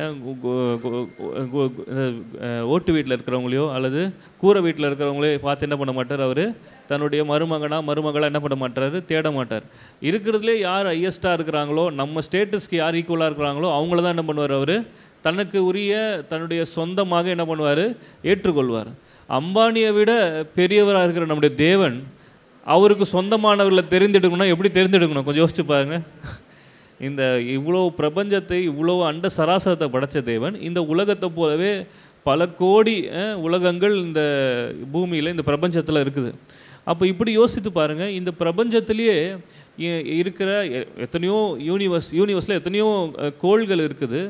ஓட்டு வீட்டில் இருக்கிறவங்களையோ அல்லது கூரை வீட்டில் இருக்கிறவங்களே பார்த்து என்ன பண்ண மாட்டார், அவர் தன்னுடைய மருமகனா மருமகளாக என்ன பண்ண மாட்டார், தேட மாட்டார். இருக்கிறதுலே யார் ஹையஸ்ட்டாக இருக்கிறாங்களோ, நம்ம ஸ்டேட்டஸ்க்கு யார் ஈக்குவலாக இருக்கிறாங்களோ அவங்கள தான் என்ன பண்ணுவார், அவர் தனக்கு உரிய தன்னுடைய சொந்தமாக என்ன பண்ணுவார், ஏற்றுக்கொள்வார். அம்பானியை விட பெரியவராக இருக்கிற நம்முடைய தேவன் அவருக்கு சொந்தமானவர்களை தெரிந்தெடுக்கணும்னா எப்படி தெரிந்தெடுக்கணும், கொஞ்சம் யோசிச்சு பாருங்க. இந்த இவ்வளோ பிரபஞ்சத்தை, இவ்வளோ அண்ட சராசரத்தை படைத்த தேவன் இந்த உலகத்தை போலவே பல கோடி உலகங்கள் இந்த பூமியில், இந்த பிரபஞ்சத்தில் இருக்குது. அப்போ இப்படி யோசித்து பாருங்கள், இந்த பிரபஞ்சத்திலேயே இருக்கிற எத்தனையோ யூனிவர்ஸ் யூனிவர்ஸில் எத்தனையோ கோள்கள் இருக்குது.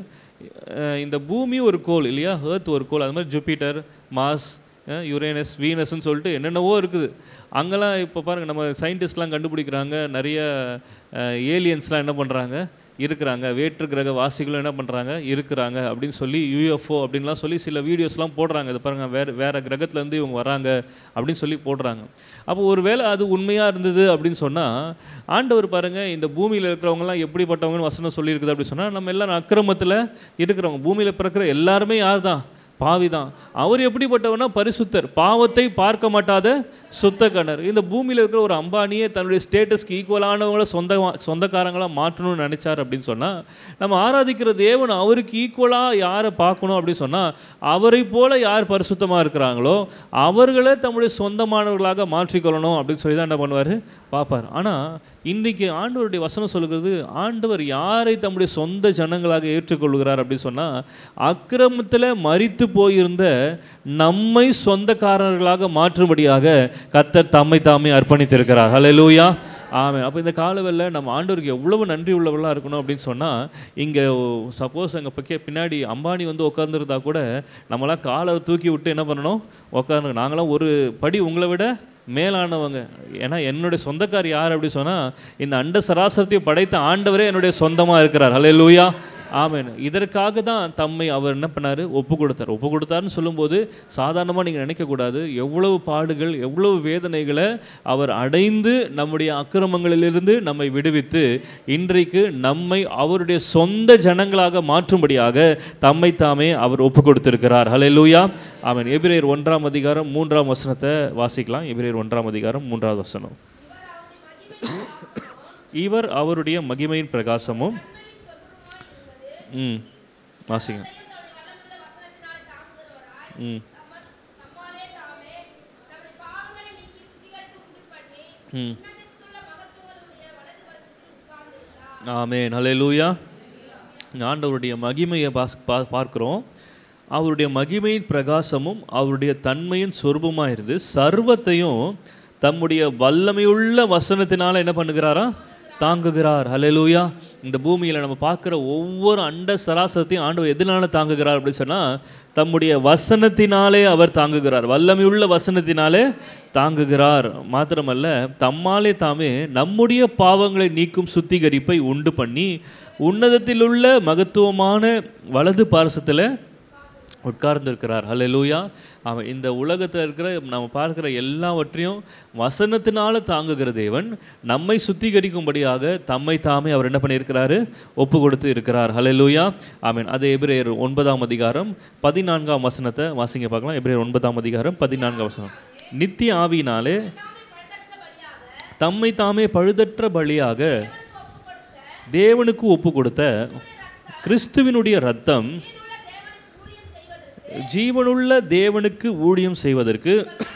இந்த பூமி ஒரு கோள் இல்லையா, ஏர்த் ஒரு கோள், அது மாதிரி ஜூபிட்டர், மார்ஸ், யுரேனஸ், வீனஸ்ன்னு சொல்லிட்டு என்னென்னவோ இருக்குது. அங்கெல்லாம் இப்போ பாருங்கள், நம்ம சயின்டிஸ்ட்லாம் கண்டுபிடிக்கிறாங்க, நிறைய ஏலியன்ஸ்லாம் என்ன பண்ணுறாங்க, இருக்கிறாங்க. வேற்று கிரக வாசிகளும் என்ன பண்ணுறாங்க, இருக்கிறாங்க அப்படின்னு சொல்லி யூஎஃப்ஓ அப்படின்லாம் சொல்லி சில வீடியோஸ்லாம் போடுறாங்க. இது பாருங்கள், வேறு வேறு கிரகத்துலேருந்து இவங்க வராங்க அப்படின்னு சொல்லி போடுறாங்க. அப்போ ஒரு வேளை அது உண்மையாக இருந்தது அப்படின்னு சொன்னால், ஆண்டவர் பாருங்கள், இந்த பூமியில் இருக்கிறவங்கலாம் எப்படிப்பட்டவங்கன்னு வசனம் சொல்லியிருக்குது அப்படின்னு சொன்னால், நம்ம எல்லோரும் அக்கிரமத்தில் இருக்கிறவங்க. பூமியில் பிறக்கிற எல்லாருமே யார் தான், பாவிதான். அவர் எப்படிப்பட்டவனா, பரிசுத்தர், பாவத்தை பார்க்க மாட்டாத சுத்த கணர். இந்த பூமியில் இருக்கிற ஒரு அம்பானியே தன்னுடைய ஸ்டேட்டஸ்க்கு ஈக்குவலானவங்கள சொந்த சொந்தக்காரங்களாக மாற்றணும்னு நினைச்சார் அப்படின்னு சொன்னால், நம்ம ஆராதிக்கிற தேவன் அவருக்கு ஈக்குவலாக யாரை பார்க்கணும் அப்படின்னு சொன்னால், அவரை போல யார் பரிசுத்தமாக இருக்கிறாங்களோ அவர்களை தம்முடைய சொந்தமானவர்களாக மாற்றிக்கொள்ளணும் அப்படின்னு சொல்லி தான் என்ன பண்ணுவார், பார்ப்பார். ஆனால் இன்றைக்கி ஆண்டவருடைய வசனம் சொல்லுகிறது, ஆண்டவர் யாரை தம்முடைய சொந்த ஜனங்களாக ஏற்றுக்கொள்கிறார் அப்படின்னு சொன்னால், அக்கிரமத்தில் மரித்து போயிருந்த நம்மை சொந்தக்காரர்களாக மாற்றும்படியாக கர்த்தர் தம்மை தாமே அர்ப்பணித்திருக்கிறார். ஹல்லேலூயா, ஆமென். அப்போ இந்த காலவெளியில் நம்ம ஆண்டவருக்கு எவ்வளவு நன்றி உள்ளவர்களாக இருக்கணும் அப்படின்னு சொன்னால், இங்கே சப்போஸ் அங்கே பக்கே பின்னாடி அம்பானி வந்து உட்காந்துருந்தா கூட நம்மளாம் காலை தூக்கி விட்டு என்ன பண்ணணும், உட்காந்து. நாங்களாம் ஒரு படி உங்களை விட மேலானவங்க. ஏன்னா என்னுடைய சொந்தக்கார் யார் அப்படி சொன்னால், இந்த அண்ட சராசரத்தை படைத்த ஆண்டவரே என்னுடைய சொந்தமாக இருக்கிறார். ஹல்லேலூயா, ஆமென். இதற்காக தான் தம்மை அவர் என்ன பண்ணார், ஒப்பு கொடுத்தார். ஒப்பு கொடுத்தாருன்னு சொல்லும்போது சாதாரணமாக நீங்கள் நினைக்கக்கூடாது. எவ்வளவு பாடுகள், எவ்வளவு வேதனைகளை அவர் அடைந்து நம்முடைய அக்கிரமங்களிலிருந்து நம்மை விடுவித்து இன்றைக்கு நம்மை அவருடைய சொந்த ஜனங்களாக மாற்றும்படியாக தம்மை தாமே அவர் ஒப்பு கொடுத்திருக்கிறார். ஹல்லேலூயா, ஆமென். எபிரேயர் ஒன்றாம் அதிகாரம் மூன்றாம் வசனத்தை வாசிக்கலாம். எபிரேயர் ஒன்றாம் அதிகாரம் மூன்றாவது வசனம். இவர் அவருடைய மகிமையின் பிரகாசமும், ம் வாசிங்க. ம் ம் ஆமென், ஹல்லேலூயா. ஆண்டவருடைய மகிமையை பார்க்கிறோம். அவருடைய மகிமையின் பிரகாசமும் அவருடைய தன்மையின் சொரூபமாக இருந்து சர்வத்தையும் தம்முடைய வல்லமையுள்ள வசனத்தினால என்ன பண்ணுகிறாரா, தாங்குகிறார். ஹல்லேலூயா. இந்த பூமியில் நம்ம பார்க்குற ஒவ்வொரு அண்ட சராசரத்தையும் ஆண்டவர் எதனால தாங்குகிறார் அப்படின்னு சொன்னால், தம்முடைய வசனத்தினாலே அவர் தாங்குகிறார். வல்லமையுள்ள வசனத்தினாலே தாங்குகிறார். மாத்திரமல்ல, தம்மாலே தாமே நம்முடைய பாவங்களை நீக்கும் சுத்திகரிப்பை உண்டு பண்ணி உன்னதத்திலுள்ள மகத்துவமான வலது பார்சத்தில் உட்கார்ந்து இருக்கிறார். ஹல்லேலூயா. அவன் இந்த உலகத்தில் இருக்கிற நம்ம பார்க்கிற எல்லாவற்றையும் வசனத்தினால தாங்குகிற தேவன் நம்மை சுத்திகரிக்கும்படியாக தம்மை தாமே அவர் என்ன பண்ணியிருக்கிறாரு, ஒப்பு கொடுத்து இருக்கிறார். ஹல்லேலூயா. ஆமென். அது எபிரேயர் ஒன்பதாம் அதிகாரம் பதினான்காம் வசனத்தை வாசிங்க பார்க்கலாம். எபிரேயர் ஒன்பதாம் அதிகாரம் பதினான்காம் வசனம். நித்திய ஆவியினாலே தம்மை தாமே பழுதற்ற பலியாக தேவனுக்கு ஒப்பு கொடுத்த கிறிஸ்துவினுடைய இரத்தம் ஜீவனுள்ள தேவனுக்கு ஊழியம் செய்வதற்கு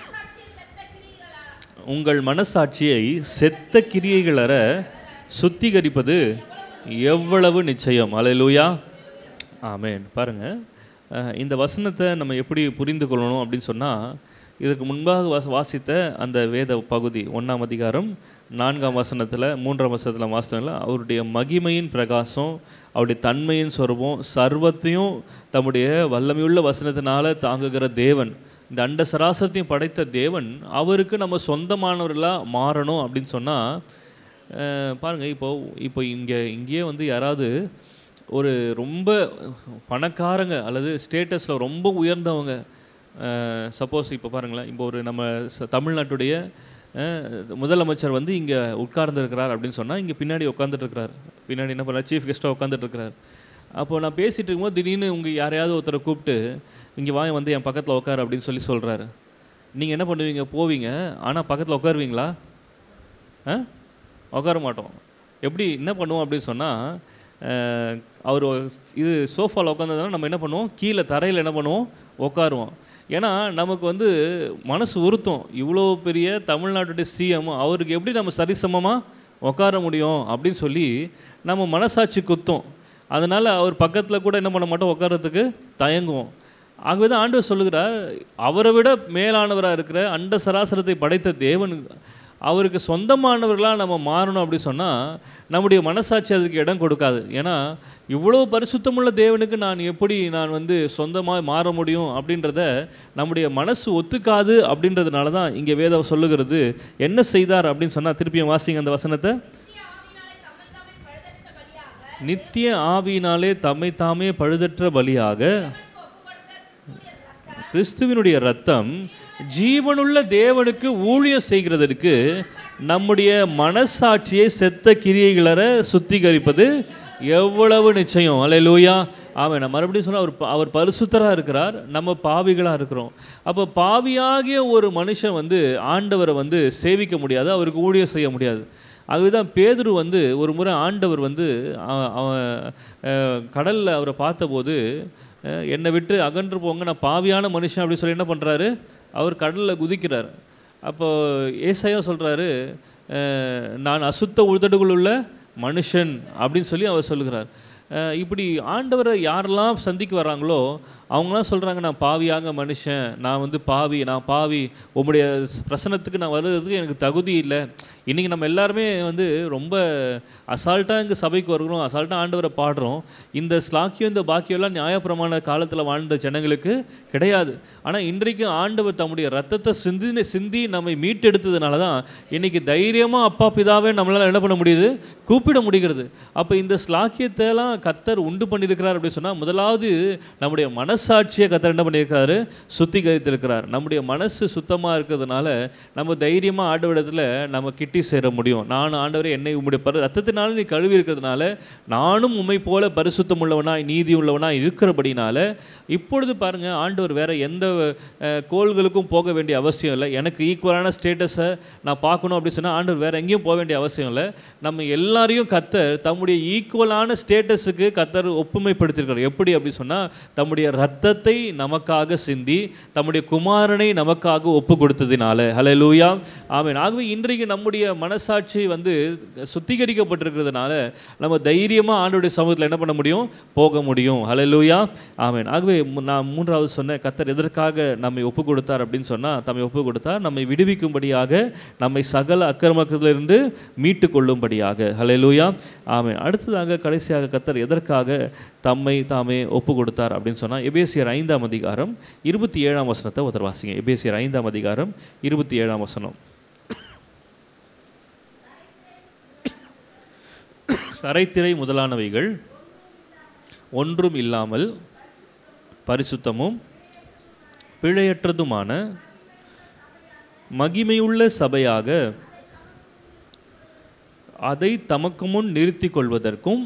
உங்கள் மனசாட்சியை செத்த கிரியைகளற சுத்திகரிப்பது எவ்வளவு நிச்சயம். அல்லேலூயா. ஆமென். பாருங்க, இந்த வசனத்தை நம்ம எப்படி புரிந்து கொள்ளணும் அப்படின்னு சொன்னால், இதுக்கு முன்பாக வாச வாசித்த அந்த வேத பகுதி ஒன்றாம் அதிகாரம் நான்காம் வசனத்தில் மூன்றாம் வசனத்தில் வாசித்தோம்ல, அவருடைய மகிமையின் பிரகாசம், அவருடைய தன்மையின் சொரூபம், சர்வத்தையும் தம்முடைய வல்லமையுள்ள வசனத்தினால தாங்குகிற தேவன், இந்த அண்ட சராசரத்தையும் படைத்த தேவன், அவருக்கு நம்ம சொந்தமானவர்களாக மாறணும் அப்படின்னு சொன்னால், பாருங்கள், இப்போ இப்போ இங்கே இங்கேயே வந்து யாராவது ஒரு ரொம்ப பணக்காரங்க அல்லது ஸ்டேட்டஸில் ரொம்ப உயர்ந்தவங்க, சப்போஸ் இப்போ பாருங்களேன், இப்போ ஒரு நம்ம தமிழ்நாட்டுடைய முதலமைச்சர் வந்து இங்கே உட்கார்ந்துருக்கிறார் அப்படின்னு சொன்னால், இங்கே பின்னாடி உட்காந்துட்ருக்கிறார், பின்னாடி என்ன பண்ணார், சீஃப் கெஸ்ட்டாக உட்காந்துட்ருக்கிறார். அப்போது நான் பேசிகிட்டு இருக்கும்போது திடீர்னு உங்கள் யாரையாவது ஒருத்தரை கூப்பிட்டு இங்கே வாங்க வந்து என் பக்கத்தில் உட்கார் அப்படின்னு சொல்லி சொல்கிறாரு. நீங்கள் என்ன பண்ணுவீங்க? போவீங்க. ஆனால் பக்கத்தில் உட்காருவீங்களா? ஆ உட்கார மாட்டோம். எப்படி என்ன பண்ணுவோம் அப்படின்னு சொன்னால், அவர் இது சோஃபாவில் உட்காந்ததுனா நம்ம என்ன பண்ணுவோம், கீழே தரையில் என்ன பண்ணுவோம், உட்காருவோம். ஏன்னா நமக்கு வந்து மனசு உறுத்தும், இவ்வளோ பெரிய தமிழ்நாட்டுடைய சிஎம், அவருக்கு எப்படி நம்ம சரிசமமாக உட்கார முடியும் அப்படின்னு சொல்லி நம்ம மனசாட்சி குத்தும். அதனால் அவர் பக்கத்தில் கூட என்ன பண்ண மாட்டோம், உட்காரத்துக்கு தயங்குவோம். ஆகவே தான் ஆண்டவர் சொல்லுகிறார், அவரை விட மேலானவராக இருக்கிற அண்ட சராசரத்தை படைத்த தேவன், அவருக்கு சொந்தமானவர்களாக நம்ம மாறணும் அப்படின்னு சொன்னால் நம்முடைய மனசாட்சி அதுக்கு இடம் கொடுக்காது. ஏன்னா இவ்வளோ பரிசுத்தமுள்ள தேவனுக்கு நான் எப்படி நான் வந்து சொந்தமாக மாற முடியும் அப்படின்றத நம்முடைய மனசு ஒத்துக்காது. அப்படின்றதுனால தான் இங்கே வேதம் சொல்லுகிறது. என்ன செய்தார் அப்படின்னு சொன்னால், திருப்பியும் வாசிங்க அந்த வசனத்தை. நித்திய ஆவியினாலே தம்மை தாமே பழுதற்ற பலியாக கிறிஸ்துவினுடைய இரத்தம் ஜீவனுள்ள தேவனுக்கு ஊழியம் செய்கிறதற்கு நம்முடைய மனசாட்சியை செத்த கிரியைகளற சுத்திகரிப்பது எவ்வளவு நிச்சயம். அல்லேலூயா. ஆமென். நான் மறுபடியும் சொன்னால், அவர் அவர் பரிசுத்தராக இருக்கிறார், நம்ம பாவிகளாக இருக்கிறோம். அப்போ பாவியாகிய ஒரு மனுஷன் வந்து ஆண்டவரை வந்து சேவிக்க முடியாது, அவருக்கு ஊழியம் செய்ய முடியாது. அதுதான் பேதுரு வந்து ஒரு முறை ஆண்டவர் வந்து அவன் கடலில் அவரை பார்த்தபோது, என்னை விட்டு அகன்று போங்க, நான் பாவியான மனுஷன் அப்படின்னு சொல்லி என்ன பண்ணுறாரு, அவர் கடலில் குதிக்கிறார். அப்போ ஏசாயா சொல்கிறாரு, நான் அசுத்த உதடுகள் உள்ள மனுஷன் அப்படின்னு சொல்லி அவர் சொல்லுகிறார். இப்படி ஆண்டவரை யாரெல்லாம் சந்திக்க வராங்களோ அவங்களாம் சொல்கிறாங்க, நான் பாவியாக மனுஷன், நான் வந்து பாவி, நான் பாவி, உங்களுடைய பிரசனத்துக்கு நான் வருவதுக்கு எனக்கு தகுதி இல்லை. இன்றைக்கி நம்ம எல்லாருமே வந்து ரொம்ப அசால்ட்டாக இங்கே சபைக்கு வருகிறோம், அசால்ட்டாக ஆண்டவரை பாடுறோம். இந்த ஸ்லாக்கியம் இந்த பாக்கியெல்லாம் நியாயப்பிரமாண காலத்தில் வாழ்ந்த ஜனங்களுக்கு கிடையாது. ஆனால் இன்றைக்கு ஆண்டவர் தம்முடைய ரத்தத்தை சிந்தி சிந்தி நம்மை மீட்டெடுத்ததுனால தான் இன்றைக்கி தைரியமாக அப்பா பிதாவே நம்மளால் என்ன பண்ண முடியுது, கூப்பிட முடிகிறது. அப்போ இந்த ஸ்லாக்கியத்தைலாம் கர்த்தர் உண்டு பண்ணியிருக்கிறார் அப்படின்னு சொன்னால், முதலாவது நம்முடைய மனசாட்சியை கர்த்தர் என்ன பண்ணியிருக்கிறாரு, சுத்திகரித்திருக்கிறார். நம்முடைய மனசு சுத்தமாக இருக்கிறதுனால நம்ம தைரியமாக ஆண்டவரிடத்தில் நம்ம கிட்டி சேர முடியும். நான் ஆண்டவரை என்னை உம்முடைய பரு ரத்தத்தினால நீ கழுவி இருக்கிறதுனால நானும் உம்மை போல பரிசுத்தம் உள்ளவனாய் நீதி உள்ளவனாய் இருக்கிறபடினால இப்பொழுது பாருங்கள், ஆண்டவர் வேறு எந்த கோள்களுக்கும் போக வேண்டிய அவசியம் இல்லை. எனக்கு ஈக்குவலான ஸ்டேட்டஸை நான் பார்க்கணும் அப்படின்னு சொன்னால் ஆண்டவர் வேறு எங்கேயும் போக வேண்டிய அவசியம் இல்லை. நம்ம எல்லாரையும் கர்த்தர் தம்முடைய ஈக்குவலான ஸ்டேட்டஸுக்கு கர்த்தர் ஒப்புமைப்படுத்தியிருக்கார். எப்படி அப்படி சொன்னால், தம்முடைய இரத்தத்தை நமக்காக சிந்தி தம்முடைய குமாரனை நமக்காக ஒப்பு கொடுத்ததினால. ஹல்லேலூயா, ஆமென். ஆகவே இன்றைக்கு நம்முடைய மனசாட்சி வந்து சுத்திகரிக்கப்பட்டிருக்கிறதுனால நம்ம தைரியமாக ஆண்டவருடைய சமூகத்தில் என்ன பண்ண முடியும், போக முடியும். ஹல்லேலூயா, ஆமென். ஆகவே நான் மூன்றாவது சொன்ன கர்த்தர் எதற்காக நம்மை ஒப்பு கொடுத்தார் அப்படின்னு சொன்னால், தம்மை ஒப்பு கொடுத்தார் நம்மை விடுவிக்கும்படியாக, நம்மை சகல அக்கிரமத்திலிருந்து மீட்டு கொள்ளும்படியாக. ஹல்லேலூயா, ஆமென். அடுத்ததாக கடைசியாக கர்த்தர் எதற்காக தம்மை தாமே ஒப்பு கொடுத்தார் அப்படின்னு சொன்னால், எபேசியர் ஐந்தாம் அதிகாரம் இருபத்தி ஏழாம் வசனத்தை ஒருத்தர் வாசிங்க. எபேசியர் ஐந்தாம் அதிகாரம் இருபத்தி ஏழாம் வசனம். கரைத்திரை முதலானவைகள் ஒன்றும் இல்லாமல் பரிசுத்தமும் பிழையற்றதுமான மகிமையுள்ள சபையாக அதை தமக்கு முன் நிறுத்தி கொள்வதற்கும்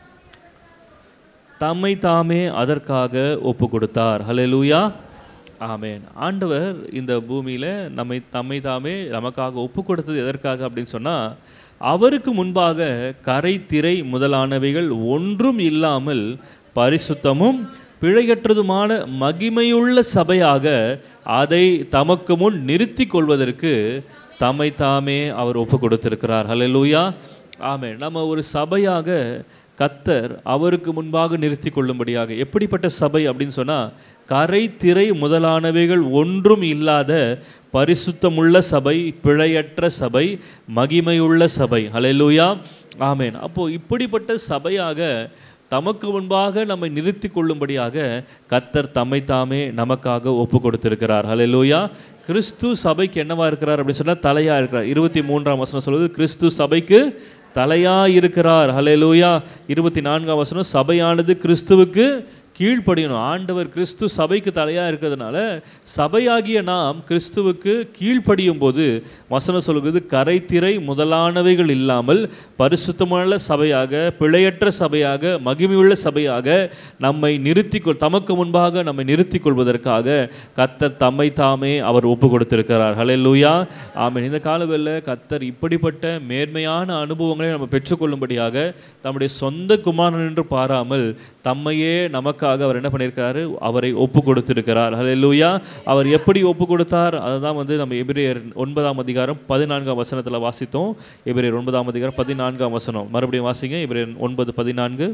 தம்மை தாமே அதற்காக ஒப்பு கொடுத்தார். ஹல்லேலூயா, ஆமென். ஆண்டவர் இந்த பூமியில் நம்மை தம்மை தாமே நமக்காக ஒப்பு கொடுத்தது எதற்காக அப்படின்னு சொன்னால், அவருக்கு முன்பாக கரை திரை முதலானவைகள் ஒன்றும் இல்லாமல் பரிசுத்தமும் பிழையற்றதுமான மகிமையுள்ள சபையாக அதை தமக்கு முன் நிறுத்தி கொள்வதற்கு தம்மை தாமே அவர் ஒப்பு கொடுத்திருக்கிறார். ஹல்லேலூயா, ஆமென். நம்ம ஒரு சபையாக கர்த்தர் அவருக்கு முன்பாக நிறுத்தி கொள்ளும்படியாக. எப்படிப்பட்ட சபை அப்படின்னு சொன்னால், கரை திரை முதலானவைகள் ஒன்றும் இல்லாத பரிசுத்தமுள்ள சபை, பிழையற்ற சபை, மகிமையுள்ள சபை. ஹல்லேலூயா, ஆமென். அப்போது இப்படிப்பட்ட சபையாக தமக்கு முன்பாக நம்மை நிறுத்தி கொள்ளும்படியாக கர்த்தர் தம்மை தாமே நமக்காக ஒப்பு கொடுத்திருக்கிறார். ஹல்லேலூயா. கிறிஸ்து சபைக்கு என்னவா இருக்கிறார் அப்படின்னு சொன்னால், தலையாக இருக்கிறார். இருபத்தி மூன்றாம் வசனம் சொல்லுது, கிறிஸ்து சபைக்கு தலையாக இருக்கிறார். ஹல்லேலூயா. இருபத்தி நான்காம் வசனம், சபையானது கிறிஸ்துவுக்கு கீழ்ப்படியணும். ஆண்டவர் கிறிஸ்து சபைக்கு தலையாக இருக்கிறதுனால சபையாகிய நாம் கிறிஸ்துவுக்கு கீழ்ப்படியும் போது வசனம் சொல்கிறது, கரை திரை முதலானவைகள் இல்லாமல் பரிசுத்தமான சபையாக, பிழையற்ற சபையாக, மகிமையுள்ள சபையாக நம்மை நிறுத்தி கொள் தமக்கு முன்பாக நம்மை நிறுத்தி கொள்வதற்காக கர்த்தர் தம்மை தாமே அவர் ஒப்பு கொடுத்திருக்கிறார். ஹல்லேலூயா, ஆமென். இந்த காலவெளியில் கர்த்தர் இப்படிப்பட்ட மேன்மையான அனுபவங்களை நம்ம பெற்றுக்கொள்ளும்படியாக தம்முடைய சொந்த குமாரன் என்று பாராமல் தம்மையே நமக்காக அவர் என்ன பண்ணியிருக்காரு, அவரை ஒப்பு கொடுத்திருக்கிறார். ஹல்லேலூயா. அவர் எப்படி ஒப்பு கொடுத்தார், அதுதான் வந்து நம்ம எபிரேயர் ஒன்பதாம் அதிகாரம் பதினான்காம் வசனத்தில் வாசித்தோம். எபிரேயர் ஒன்பதாம் அதிகாரம் பதினான்காம் வசனம் மறுபடியும் வாசிங்க. எபிரேயர் ஒன்பது பதினான்கு.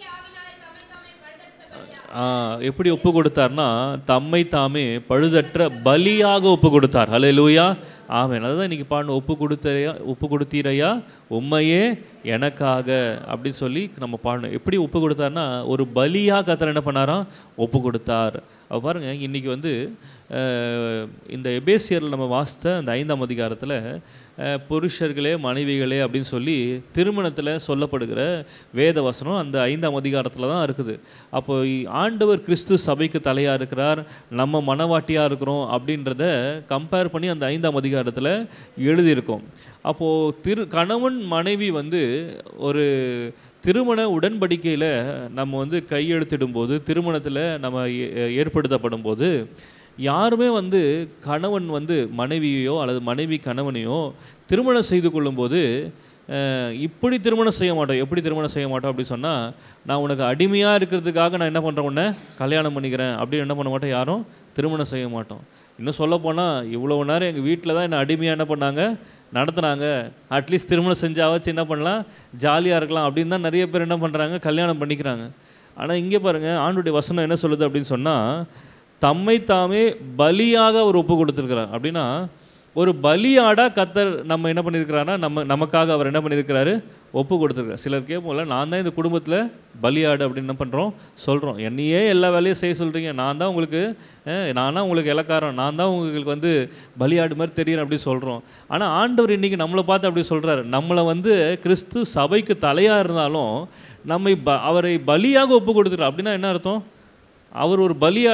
எப்படி ஒப்பு கொடுத்தார்னா, தம்மை தாமே பழுதற்ற பலியாக ஒப்பு கொடுத்தார். ஹல்லேலூயா, ஆமென். அதுதான் இன்னைக்கு பாடணும், ஒப்பு கொடுத்தரையா ஒப்பு கொடுத்தீரையா உம்மையே எனக்காக அப்படின்னு சொல்லி நம்ம பாடணும். எப்படி ஒப்பு கொடுத்தார்னா, ஒரு பலியாக கர்த்தர் என்ன பண்ணாராம், ஒப்பு கொடுத்தார். அப்போ பாருங்கள், இன்றைக்கி வந்து இந்த எபேசியரில் நம்ம வாசித்த அந்த ஐந்தாம் அதிகாரத்தில் புருஷர்களே மனைவிகளே அப்படின்னு சொல்லி திருமணத்தில் சொல்லப்படுகிற வேத வசனம் அந்த ஐந்தாம் அதிகாரத்தில் தான் இருக்குது. அப்போ ஆண்டவர் கிறிஸ்து சபைக்கு தலையாக இருக்கிறார், நம்ம மனவாட்டியாக இருக்கிறோம் அப்படின்றத கம்பேர் பண்ணி அந்த ஐந்தாம் அதிகாரத்தில் எழுதியிருக்கோம். அப்போது திரு கணவன் மனைவி வந்து ஒரு திருமண உடன்படிக்கையில் நம்ம வந்து கையெழுத்திடும்போது, திருமணத்தில் நம்ம ஏற்படுத்தப்படும் போது யாருமே வந்து கணவன் வந்து மனைவியோ அல்லது மனைவி கணவனையோ திருமணம் செய்து கொள்ளும்போது இப்படி திருமணம் செய்ய மாட்டோம். எப்படி திருமணம் செய்ய மாட்டோம் அப்படின்னு சொன்னால், நான் உனக்கு அடிமையாக இருக்கிறதுக்காக நான் என்ன பண்ணுறேன், உன்னை கல்யாணம் பண்ணிக்கிறேன் அப்படின்னு என்ன பண்ண மாட்டோம், யாரும் திருமணம் செய்ய மாட்டோம். இன்னும் சொல்லப்போனால், இவ்வளோ நேரம் எங்கள் வீட்டில் தான் என்னை அடிமையாக என்ன பண்ணாங்க, நடத்துனாங்க. அட்லீஸ்ட் திருமணம் செஞ்சாவச்சு என்ன பண்ணலாம், ஜாலியாக இருக்கலாம் அப்படின்னு தான் நிறைய பேர் என்ன பண்ணுறாங்க, கல்யாணம் பண்ணிக்கிறாங்க. ஆனால் இங்கே பாருங்கள், ஆண்டவருடைய வசனம் என்ன சொல்லுது அப்படின்னு சொன்னால், தம்மை தாமே பலியாக அவர் ஒப்பு கொடுத்துருக்கிறார். அப்படின்னா ஒரு பலியாடாக கர்த்தர் நம்ம என்ன பண்ணியிருக்கிறாருன்னா, நம்ம நமக்காக அவர் என்ன பண்ணியிருக்கிறாரு, ஒப்பு கொடுத்துருக்காரு. சிலர் கேட்போம்ல, நான் தான் இந்த குடும்பத்தில் பலியாடு அப்படின்னு என்ன பண்ணுறோம், சொல்கிறோம். என்னையே எல்லா வேலையும் செய்ய சொல்கிறீங்க, நான் தான் உங்களுக்கு நான் தான் உங்களுக்கு இலக்காரம், நான் தான் உங்களுக்கு வந்து பலியாடு மாதிரி தெரியும் அப்படின்னு சொல்கிறோம். ஆனால் ஆண்டவர் இன்றைக்கி நம்மளை பார்த்து அப்படி சொல்கிறாரு, நம்மளை வந்து கிறிஸ்து சபைக்கு தலையாக இருந்தாலும் நம்மை ப அவரை பலியாக ஒப்பு கொடுத்துருக்கார். அப்படின்னா என்ன அர்த்தம், அவர் ஒரு பலியாடு.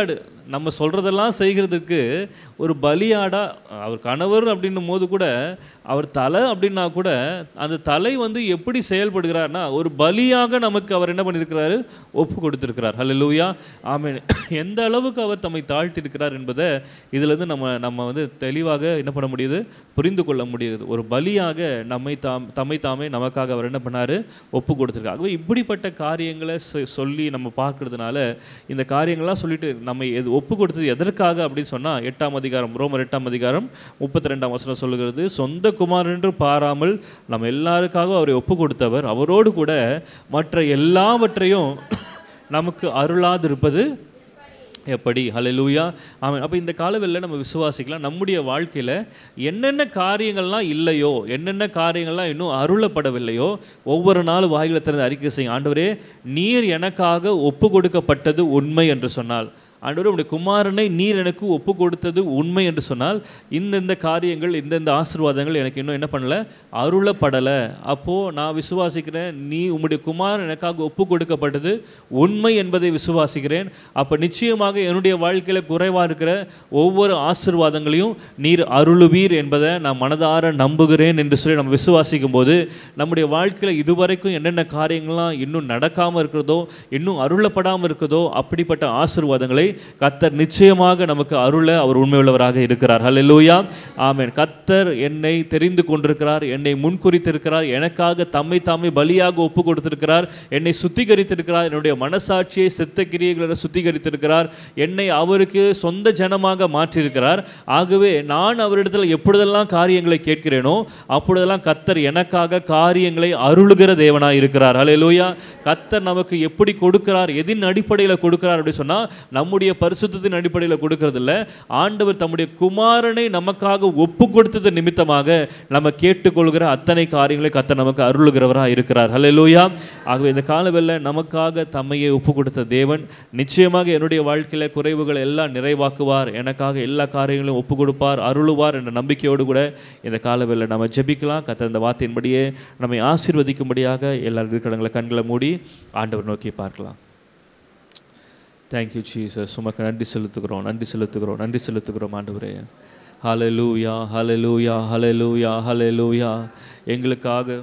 நம்ம சொல்கிறதெல்லாம் செய்கிறதுக்கு ஒரு பலியாடா அவர் கணவர் அப்படின்னும் போது கூட அவர் தலை அப்படின்னா கூட அந்த தலை வந்து எப்படி செயல்படுகிறார்னா ஒரு பலியாக நமக்கு அவர் என்ன பண்ணியிருக்கிறாரு, ஒப்பு கொடுத்திருக்கிறார். ஹல்லேலூயா, ஆமென். எந்த அளவுக்கு அவர் தம்மை தாழ்த்திருக்கிறார் என்பதை இதிலிருந்து நம்ம நம்ம வந்து தெளிவாக என்ன பண்ண முடியுது, புரிந்து கொள்ள முடியுது. ஒரு பலியாக நம்மை தாம் தம்மை தாமே நமக்காக அவர் என்ன பண்ணார், ஒப்பு கொடுத்திருக்கார். ஆகவே இப்படிப்பட்ட காரியங்களை சொல்லி நம்ம பார்க்கறதுனால இந்த காரியங்கள்லாம் சொல்லிட்டு நம்ம எது ஒப்பு கொடுத்தது எதற்காக அப்படின்னு சொன்னால் எட்டாம் அதிகாரம் ரோமர் எட்டாம் அதிகாரம் முப்பத்தி ரெண்டாம் வசனம் சொல்லுகிறது, சொந்த குமாரன் என்று பாராமல் நம்ம எல்லாருக்காக அவரை ஒப்பு கொடுத்தவர் அவரோடு கூட மற்ற எல்லாவற்றையும் நமக்கு அருளாதிருப்பது எப்படி? ஹல்லேலூயா, ஆமென். அப்போ இந்த காலவெளியில் நம்ம விசுவாசிக்கலாம், நம்முடைய வாழ்க்கையில் என்னென்ன காரியங்கள்லாம் இல்லையோ, என்னென்ன காரியங்கள்லாம் இன்னும் அருளப்படவில்லையோ ஒவ்வொரு நாளும் வாயில திறந்து அறிக்கை செய்யும், ஆண்டவரே நீர் எனக்காக ஒப்பு கொடுக்கப்பட்டது உண்மை என்று சொன்னால், ஆண்டவரே உடைய குமாரனை நீர் எனக்கு ஒப்பு கொடுத்தது உண்மை என்று சொன்னால் இந்தந்த காரியங்கள் இந்தந்த ஆசீர்வாதங்கள் எனக்கு இன்னும் என்ன பண்ணல, அருளப்படலை. அப்போது நான் விசுவாசிக்கிறேன் நீ உம்முடைய குமாரன் எனக்காக ஒப்பு கொடுக்கப்பட்டது உண்மை என்பதை விசுவாசிக்கிறேன். அப்போ நிச்சயமாக என்னுடைய வாழ்க்கையில் குறைவாக இருக்கிற ஒவ்வொரு ஆசீர்வாதங்களையும் நீர் அருளுவீர் என்பதை நான் மனதார நம்புகிறேன் என்று சொல்லி நம்ம விசுவாசிக்கும் போது நம்முடைய வாழ்க்கையில் இதுவரைக்கும் என்னென்ன காரியங்கள்லாம் இன்னும் நடக்காமல் இருக்கிறதோ, இன்னும் அருளப்படாமல் இருக்கிறதோ அப்படிப்பட்ட ஆசீர்வாதங்களை கர்த்தர் நிச்சயமாக நமக்கு அருள அவர் உண்மையுள்ளவராக இருக்கிறார். ஹல்லேலூயா, ஆமென். கர்த்தர் என்னை தெரிந்து கொண்டிருக்கிறார், என்னை முன்குறித்திருக்கிறார், எனக்காக தம்மை தாமே பலியாக ஒப்பு கொடுத்திருக்கிறார், என்னை சுத்திகரித்திருக்கிறார், என்னுடைய மனசாட்சியை சித்த கிரியைகளை சுத்திகரித்திருக்கிறார், என்னை அவருக்கு சொந்த ஜனமாக மாற்றியிருக்கிறார். ஆகவே நான் அவரிடத்தில் எப்பொழுதெல்லாம் காரியங்களை கேட்கிறேனோ அப்பொழுதெல்லாம் கர்த்தர் எனக்காக காரியங்களை அருளுகிற தேவனாய் இருக்கிறார். ஹல்லேலூயா. கர்த்தர் நமக்கு எப்படி கொடுக்கிறார், எதின் அடிப்படையில் கொடுக்கிறார் அப்படி சொன்னால் நம்முடைய பரிசுத்தத்தின் அடிப்படையில் கொடுக்கிறது இல்லை, ஆண்டவர் தம்முடைய குமாரனை நமக்காக ஒப்பு கொடுத்தது நிமித்தமாக நம்ம கேட்டுக்கொள்கிற அத்தனை காரியங்களை கர்த்தர் நமக்கு அருளுகிறவராக இருக்கிறார். ஹல்லேலூயா. ஆகவே இந்த காலவெளியில் நமக்காக தம்மையை ஒப்பு கொடுத்த தேவன் நிச்சயமாக என்னுடைய வாழ்க்கையில் குறைவுகளை எல்லாம் நிறைவாக்குவார், எனக்காக எல்லா காரியங்களையும் ஒப்பு கொடுப்பார், அருளுவார் என்ற நம்பிக்கையோடு கூட இந்த காலவெளியில் நம்ம ஜெபிக்கலாம். கர்த்தர் இந்த வார்த்தையின்படியே நம்மை ஆசீர்வதிக்கும்படியாக எல்லா இருக்கிறவங்களை கண்களை மூடி ஆண்டவர் நோக்கி பார்க்கலாம். தேங்க்யூ ஜீசஸ், உமக்கு நன்றி செலுத்துகிறோம், நன்றி செலுத்துகிறோம், நன்றி செலுத்துகிறோம் ஆண்டவரே. ஹல்லேலூயா, ஹல்லேலூயா, ஹல்லேலூயா, ஹல்லேலூயா. எங்களுக்காக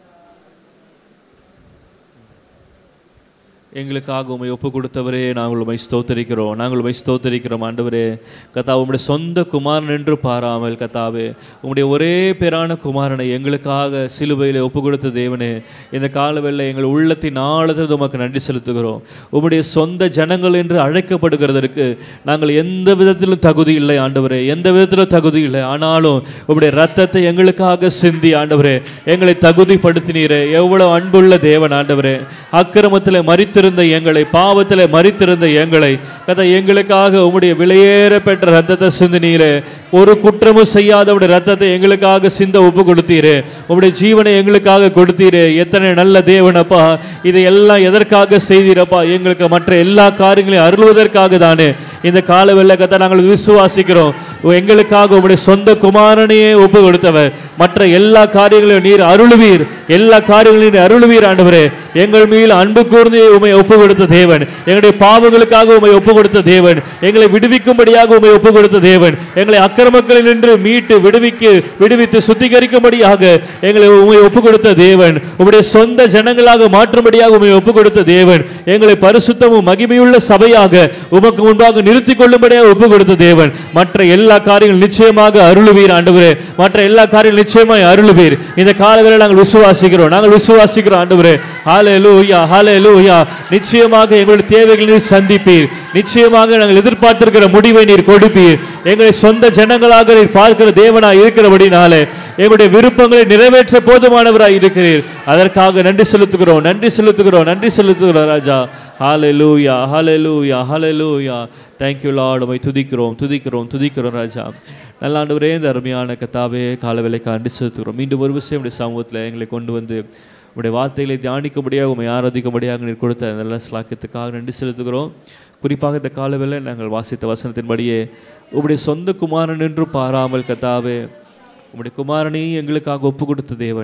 எங்களுக்காக உம்மை ஒப்பு கொடுத்தவரே நாங்கள் உம்மை ஸ்தோத்தரிக்கிறோம், நாங்கள் உம்மை ஸ்தோத்தரிக்கிறோம் ஆண்டவரே. கர்த்தாவே உம்முடைய சொந்த குமாரன் என்று பாராமல் கர்த்தாவே உம்முடைய ஒரே பேரான குமாரனை எங்களுக்காக சிலுவையில் ஒப்பு கொடுத்த தேவனே, இந்த காலவெளியில் எங்கள் உள்ளத்தின் ஆழத்தில் உமக்கு நன்றி செலுத்துகிறோம். உம்முடைய சொந்த ஜனங்கள் என்று அழைக்கப்படுகிறதற்கு நாங்கள் எந்த விதத்திலும் தகுதி இல்லை ஆண்டவரே, எந்த விதத்திலும் தகுதி இல்லை. ஆனாலும் உம்முடைய ரத்தத்தை எங்களுக்காக சிந்தி ஆண்டவரே எங்களை தகுதிப்படுத்தினீரே. எவ்வளவு அன்புள்ள தேவன் ஆண்டவரே. அக்கிரமத்தில் மரித்து எங்களை, பாவத்தில் மரித்திருந்த எங்களை கர்த்தர் எங்களுக்காக உம்முடைய விலையேற பெற்ற ரத்தத்தை சிந்தினீரே. ஒரு குற்றமும் செய்யாத உம்முடைய ரத்தத்தை எங்களுக்காக சிந்த ஒப்பு கொடுத்தீரே. உம்முடைய ஜீவனை எங்களுக்காக கொடுத்தீரே. எத்தனை நல்ல தேவனப்பா. இதையெல்லாம் எதற்காக செய்தீரப்பா? எங்களுக்கு மற்ற எல்லா காரியங்களையும் அருள்வதற்காக தானே. இந்த காலவெளியில் கர்த்தர் நாங்கள் விசுவாசிக்கிறோம், எங்களுக்காக உம்முடைய சொந்த குமாரனையே ஒப்பு கொடுத்தவர். மற்ற எல்லா காரியங்களையும் நீர் அருளுவீர், எல்லா காரியங்களையும் அருளுவீர் ஆண்டவரே. எங்கள் மீது அன்பு கூர்ந்து உம்மை ஒப்பு கொடுத்த தேவன், எங்களுடைய பாவங்களுக்காக உம்மை ஒப்பு கொடுத்த தேவன், எங்களை விடுவிக்கும்படியாக உம்மை ஒப்பு கொடுத்த தேவன், எங்களை அக்கிரமங்களில் நின்று மீட்டு விடுவிக்க விடுவித்து சுத்திகரிக்கும்படியாக எங்களை உம்மை ஒப்பு கொடுத்த தேவன், உம்முடைய சொந்த ஜனங்களாக மாற்றும்படியாக உம்மை ஒப்பு கொடுத்த தேவன், எங்களை பரிசுத்தமும் மகிமையுள்ள சபையாக உமக்கு முன்பாக நிறுத்திக் கொள்ளும்படியாக ஒப்பு கொடுத்த தேவன். மற்ற எல்லா காரியங்களும் நிச்சயமாக அருளுவீர் ஆண்டவரே, மற்ற எல்லா காரியங்களும் நிச்சயமாய் அருளுவீர். இந்த காலவெளியில் நாங்கள் விசுவாசிக்கிறோம், நாங்கள் விசுவாசிக்கிறோம் ஆண்டவரே. ஹல்லேலூயா, ஹல்லேலூயா. நிச்சயமாக எங்களுடைய தேவைகளை நீர் சந்திப்பீர், நிச்சயமாக நாங்கள் எதிர்பார்த்திருக்கிற முடிவை நீர் கொடுப்பீர். எங்களை சொந்த ஜனங்களாக நீர் பார்க்கிற தேவனாய் இருக்கிறபடினாலே எங்களுடைய விருப்பங்களை நிறைவேற்ற போதுமானவராய் இருக்கிறீர். அதற்காக நன்றி செலுத்துகிறோம், நன்றி செலுத்துகிறோம், நன்றி செலுத்துகிறோம் ராஜா. ஹல்லேலூயா, ஹல்லேலூயா, ஹல்லேலூயா. Thank you Lord. உம்மை துதிக்கிறோம், துதிக்கிறோம், துதிக்கிறோம் ராஜா. நல்ல ஆண்டவரே, இந்த அருமையான கர்த்தாவே காலவேளைக்கு நன்றி செலுத்துகிறோம். மீண்டும் ஒரு விஷயம் உடைய சமூகத்தில் எங்களை கொண்டு வந்து உடைய வார்த்தைகளை தியானிக்கும்படியாக உம்மை ஆராதிக்கும்படியாக நீர் கொடுத்த நல்ல ஸ்லாக்கியத்துக்காக நன்றி செலுத்துகிறோம். குறிப்பாக இந்த காலவேளை நாங்கள் வாசித்த வசனத்தின்படியே உம்முடைய சொந்த குமாரன் என்று பாராமல் கர்த்தாவே உம்முடைய குமாரனை எங்களுக்காக ஒப்பு கொடுத்த தேவன்,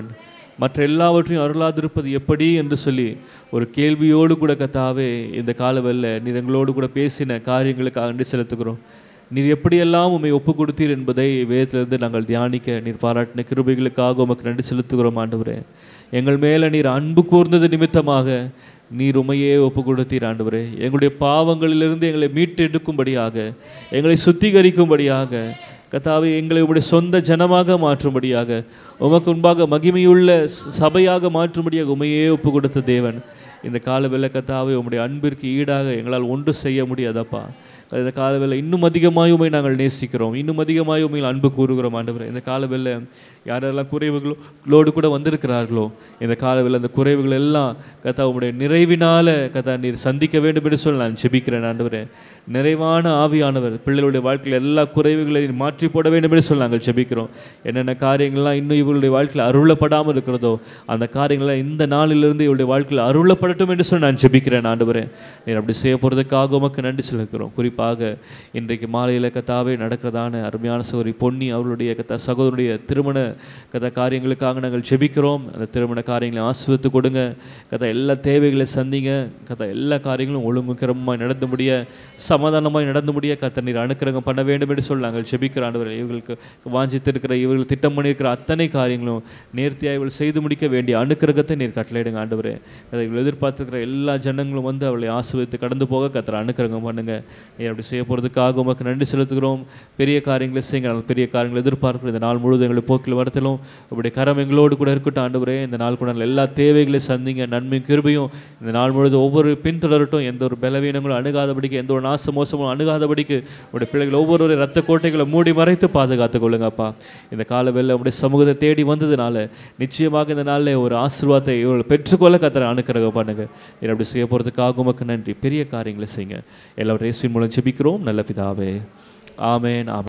மற்ற எல்லாவற்றையும் அருளாதிருப்பது எப்படி என்று சொல்லி ஒரு கேள்வியோடு கூட கத்தாவே இந்த காலவெல்ல நீர் எங்களோடு கூட பேசின காரியங்களுக்காக நன்றி செலுத்துகிறோம். நீர் எப்படியெல்லாம் உம்மை ஒப்பு கொடுத்தீர் என்பதை வேதத்திலிருந்து நாங்கள் தியானிக்க நீர் பாராட்டின கிருபைகளுக்காக உமக்கு நன்றி செலுத்துகிறோம் ஆண்டவரே. எங்கள் மேலே நீர் அன்பு கூர்ந்தது நிமித்தமாக நீர் உமையே ஒப்பு கொடுத்தீர் ஆண்டவரே. எங்களுடைய பாவங்களிலிருந்து எங்களை மீட்டெடுக்கும்படியாக, எங்களை சுத்திகரிக்கும்படியாக கர்த்தாவே, எங்களை உம்முடைய சொந்த ஜனமாக மாற்றும்படியாக, உமக்கு முன்பாக மகிமையுள்ள சபையாக மாற்றும்படியாக உமையே ஒப்பு கொடுத்த தேவன். இந்த காலவேளை கர்த்தாவே, உம்முடைய அன்பிற்கு ஈடாக எங்களால் ஒன்று செய்ய முடியாதப்பா. இந்த காலவேளை இன்னும் அதிகமாய் உம்மை நாங்கள் நேசிக்கிறோம், இன்னும் அதிகமாய் உண்மையில் அன்பு கூறுகிறோம் ஆண்டவரே. இந்த காலவேளை யாரெல்லாம் குறைவுகளோடு கூட வந்திருக்கிறார்களோ, இந்த காலவேளை அந்த குறைவுகள் எல்லாம் கர்த்தா உம்முடைய நிறைவினால கர்த்தா நீர் சந்திக்க வேண்டும் என்று சொல்லி நான் ஜெபிக்கிறேன் ஆண்டவரே. நிறைவான ஆவியானவர் பிள்ளைகளுடைய வாழ்க்கையில் எல்லா குறைவுகளையும் மாற்றி போட வேண்டும் என்று சொல்லி நாங்கள் ஜெபிக்கிறோம். என்னென்ன காரியங்கள்லாம் இன்னும் இவர்களுடைய வாழ்க்கையில் அருளப்படாமல் இருக்கிறதோ அந்த காரியங்கள்லாம் இந்த நாளிலிருந்து இவருடைய வாழ்க்கையில் அருளப்படட்டும் என்று சொல்லி நான் ஜெபிக்கிறேன் ஆண்டவரே. நீர் அப்படி செய்ய போகிறதுக்காக உமக்கு நன்றி செலுத்துகிறோம். குறிப்பாக இன்றைக்கு மாலையில் கத்தாவே நடக்கிறதான அருமையான சகோதரி பொன்னி அவர்களுடைய கத்தா சகோதரனுடைய திருமண கதா காரியங்களுக்காக நாங்கள் ஜெபிக்கிறோம். அந்த திருமண காரியங்களை ஆசீர்வதித்து கொடுங்க கதா. எல்லா தேவைகளை சந்திங்க கதா. எல்லா காரியங்களும் ஒழுங்கு கிரமமாக நடந்து முடிய, சமாதானமாய் நடந்து முடிய கத்த நீர் அனுக்கிரகம் பண்ண வேண்டும் என்று சொல்லி நாங்கள் ஜெபிக்கிற ஆண்டவரே. இவர்களுக்கு வாஞ்சித்திருக்கிற, இவர்கள் திட்டம் பண்ணியிருக்கிற அத்தனை காரியங்களும் நேர்த்தியாக இவர்கள் செய்து முடிக்க வேண்டிய அனுக்கிரகத்தை நீர் கட்டளையிடுங்க ஆண்டவரே. அதை இவர்கள் எதிர்பார்த்துக்கிற எல்லா ஜனங்களும் வந்து அவளை ஆசீர்வதித்து கடந்து போக கத்தரை அனுக்கிரகம் பண்ணுங்க. நீர் அப்படி செய்ய போகிறதுக்காக உமக்கு நன்றி செலுத்துகிறோம். பெரிய காரியங்களை செய்யுங்க. நாங்கள் பெரிய காரியங்களை எதிர்பார்க்கிறோம். இந்த நாள் முழுவதும் எங்களை போக்கில் வரத்திலும் உங்களுடைய கரம் எங்களோடு கூட இருக்கட்டும் ஆண்டவரே. இந்த நாள் கூட எல்லா தேவைகளையும் சந்திங்க. நன்மையும் கிருபையும் இந்த நாள் முழுவதும் ஒவ்வொரு பின்தொடரட்டும். எந்த ஒரு பலவீனங்களும் அணுகாதபடிக்கு, எந்த ஒரு நாச மோசமும் அணுகாதபடிக்கு உடைய பிள்ளைகள் ஒவ்வொரு ரத்த கோட்டைகளை மூடி மறைத்து பாதுகாத்துக் கொள்ளுங்கப்பா. இந்த காலவெல்ல உடைய சமூகத்தை தேடி வந்ததுனால நிச்சயமாக இந்த நாளில் ஒரு ஆசீர்வாதத்தை இவர்கள் பெற்றுக்கொள்ள கத்தரை அனுக்கிரகம் பண்ணுங்க. நீர் அப்படி செய்ய போகிறதுக்காக உமக்கு நன்றி. பெரிய காரியங்களை செய்யுங்க. எல்லாவற்றையும் இயேசுவின் மூலம் ஜெபிக்கிறோம் நல்ல பிதாவே. ஆமென். ஆமென்.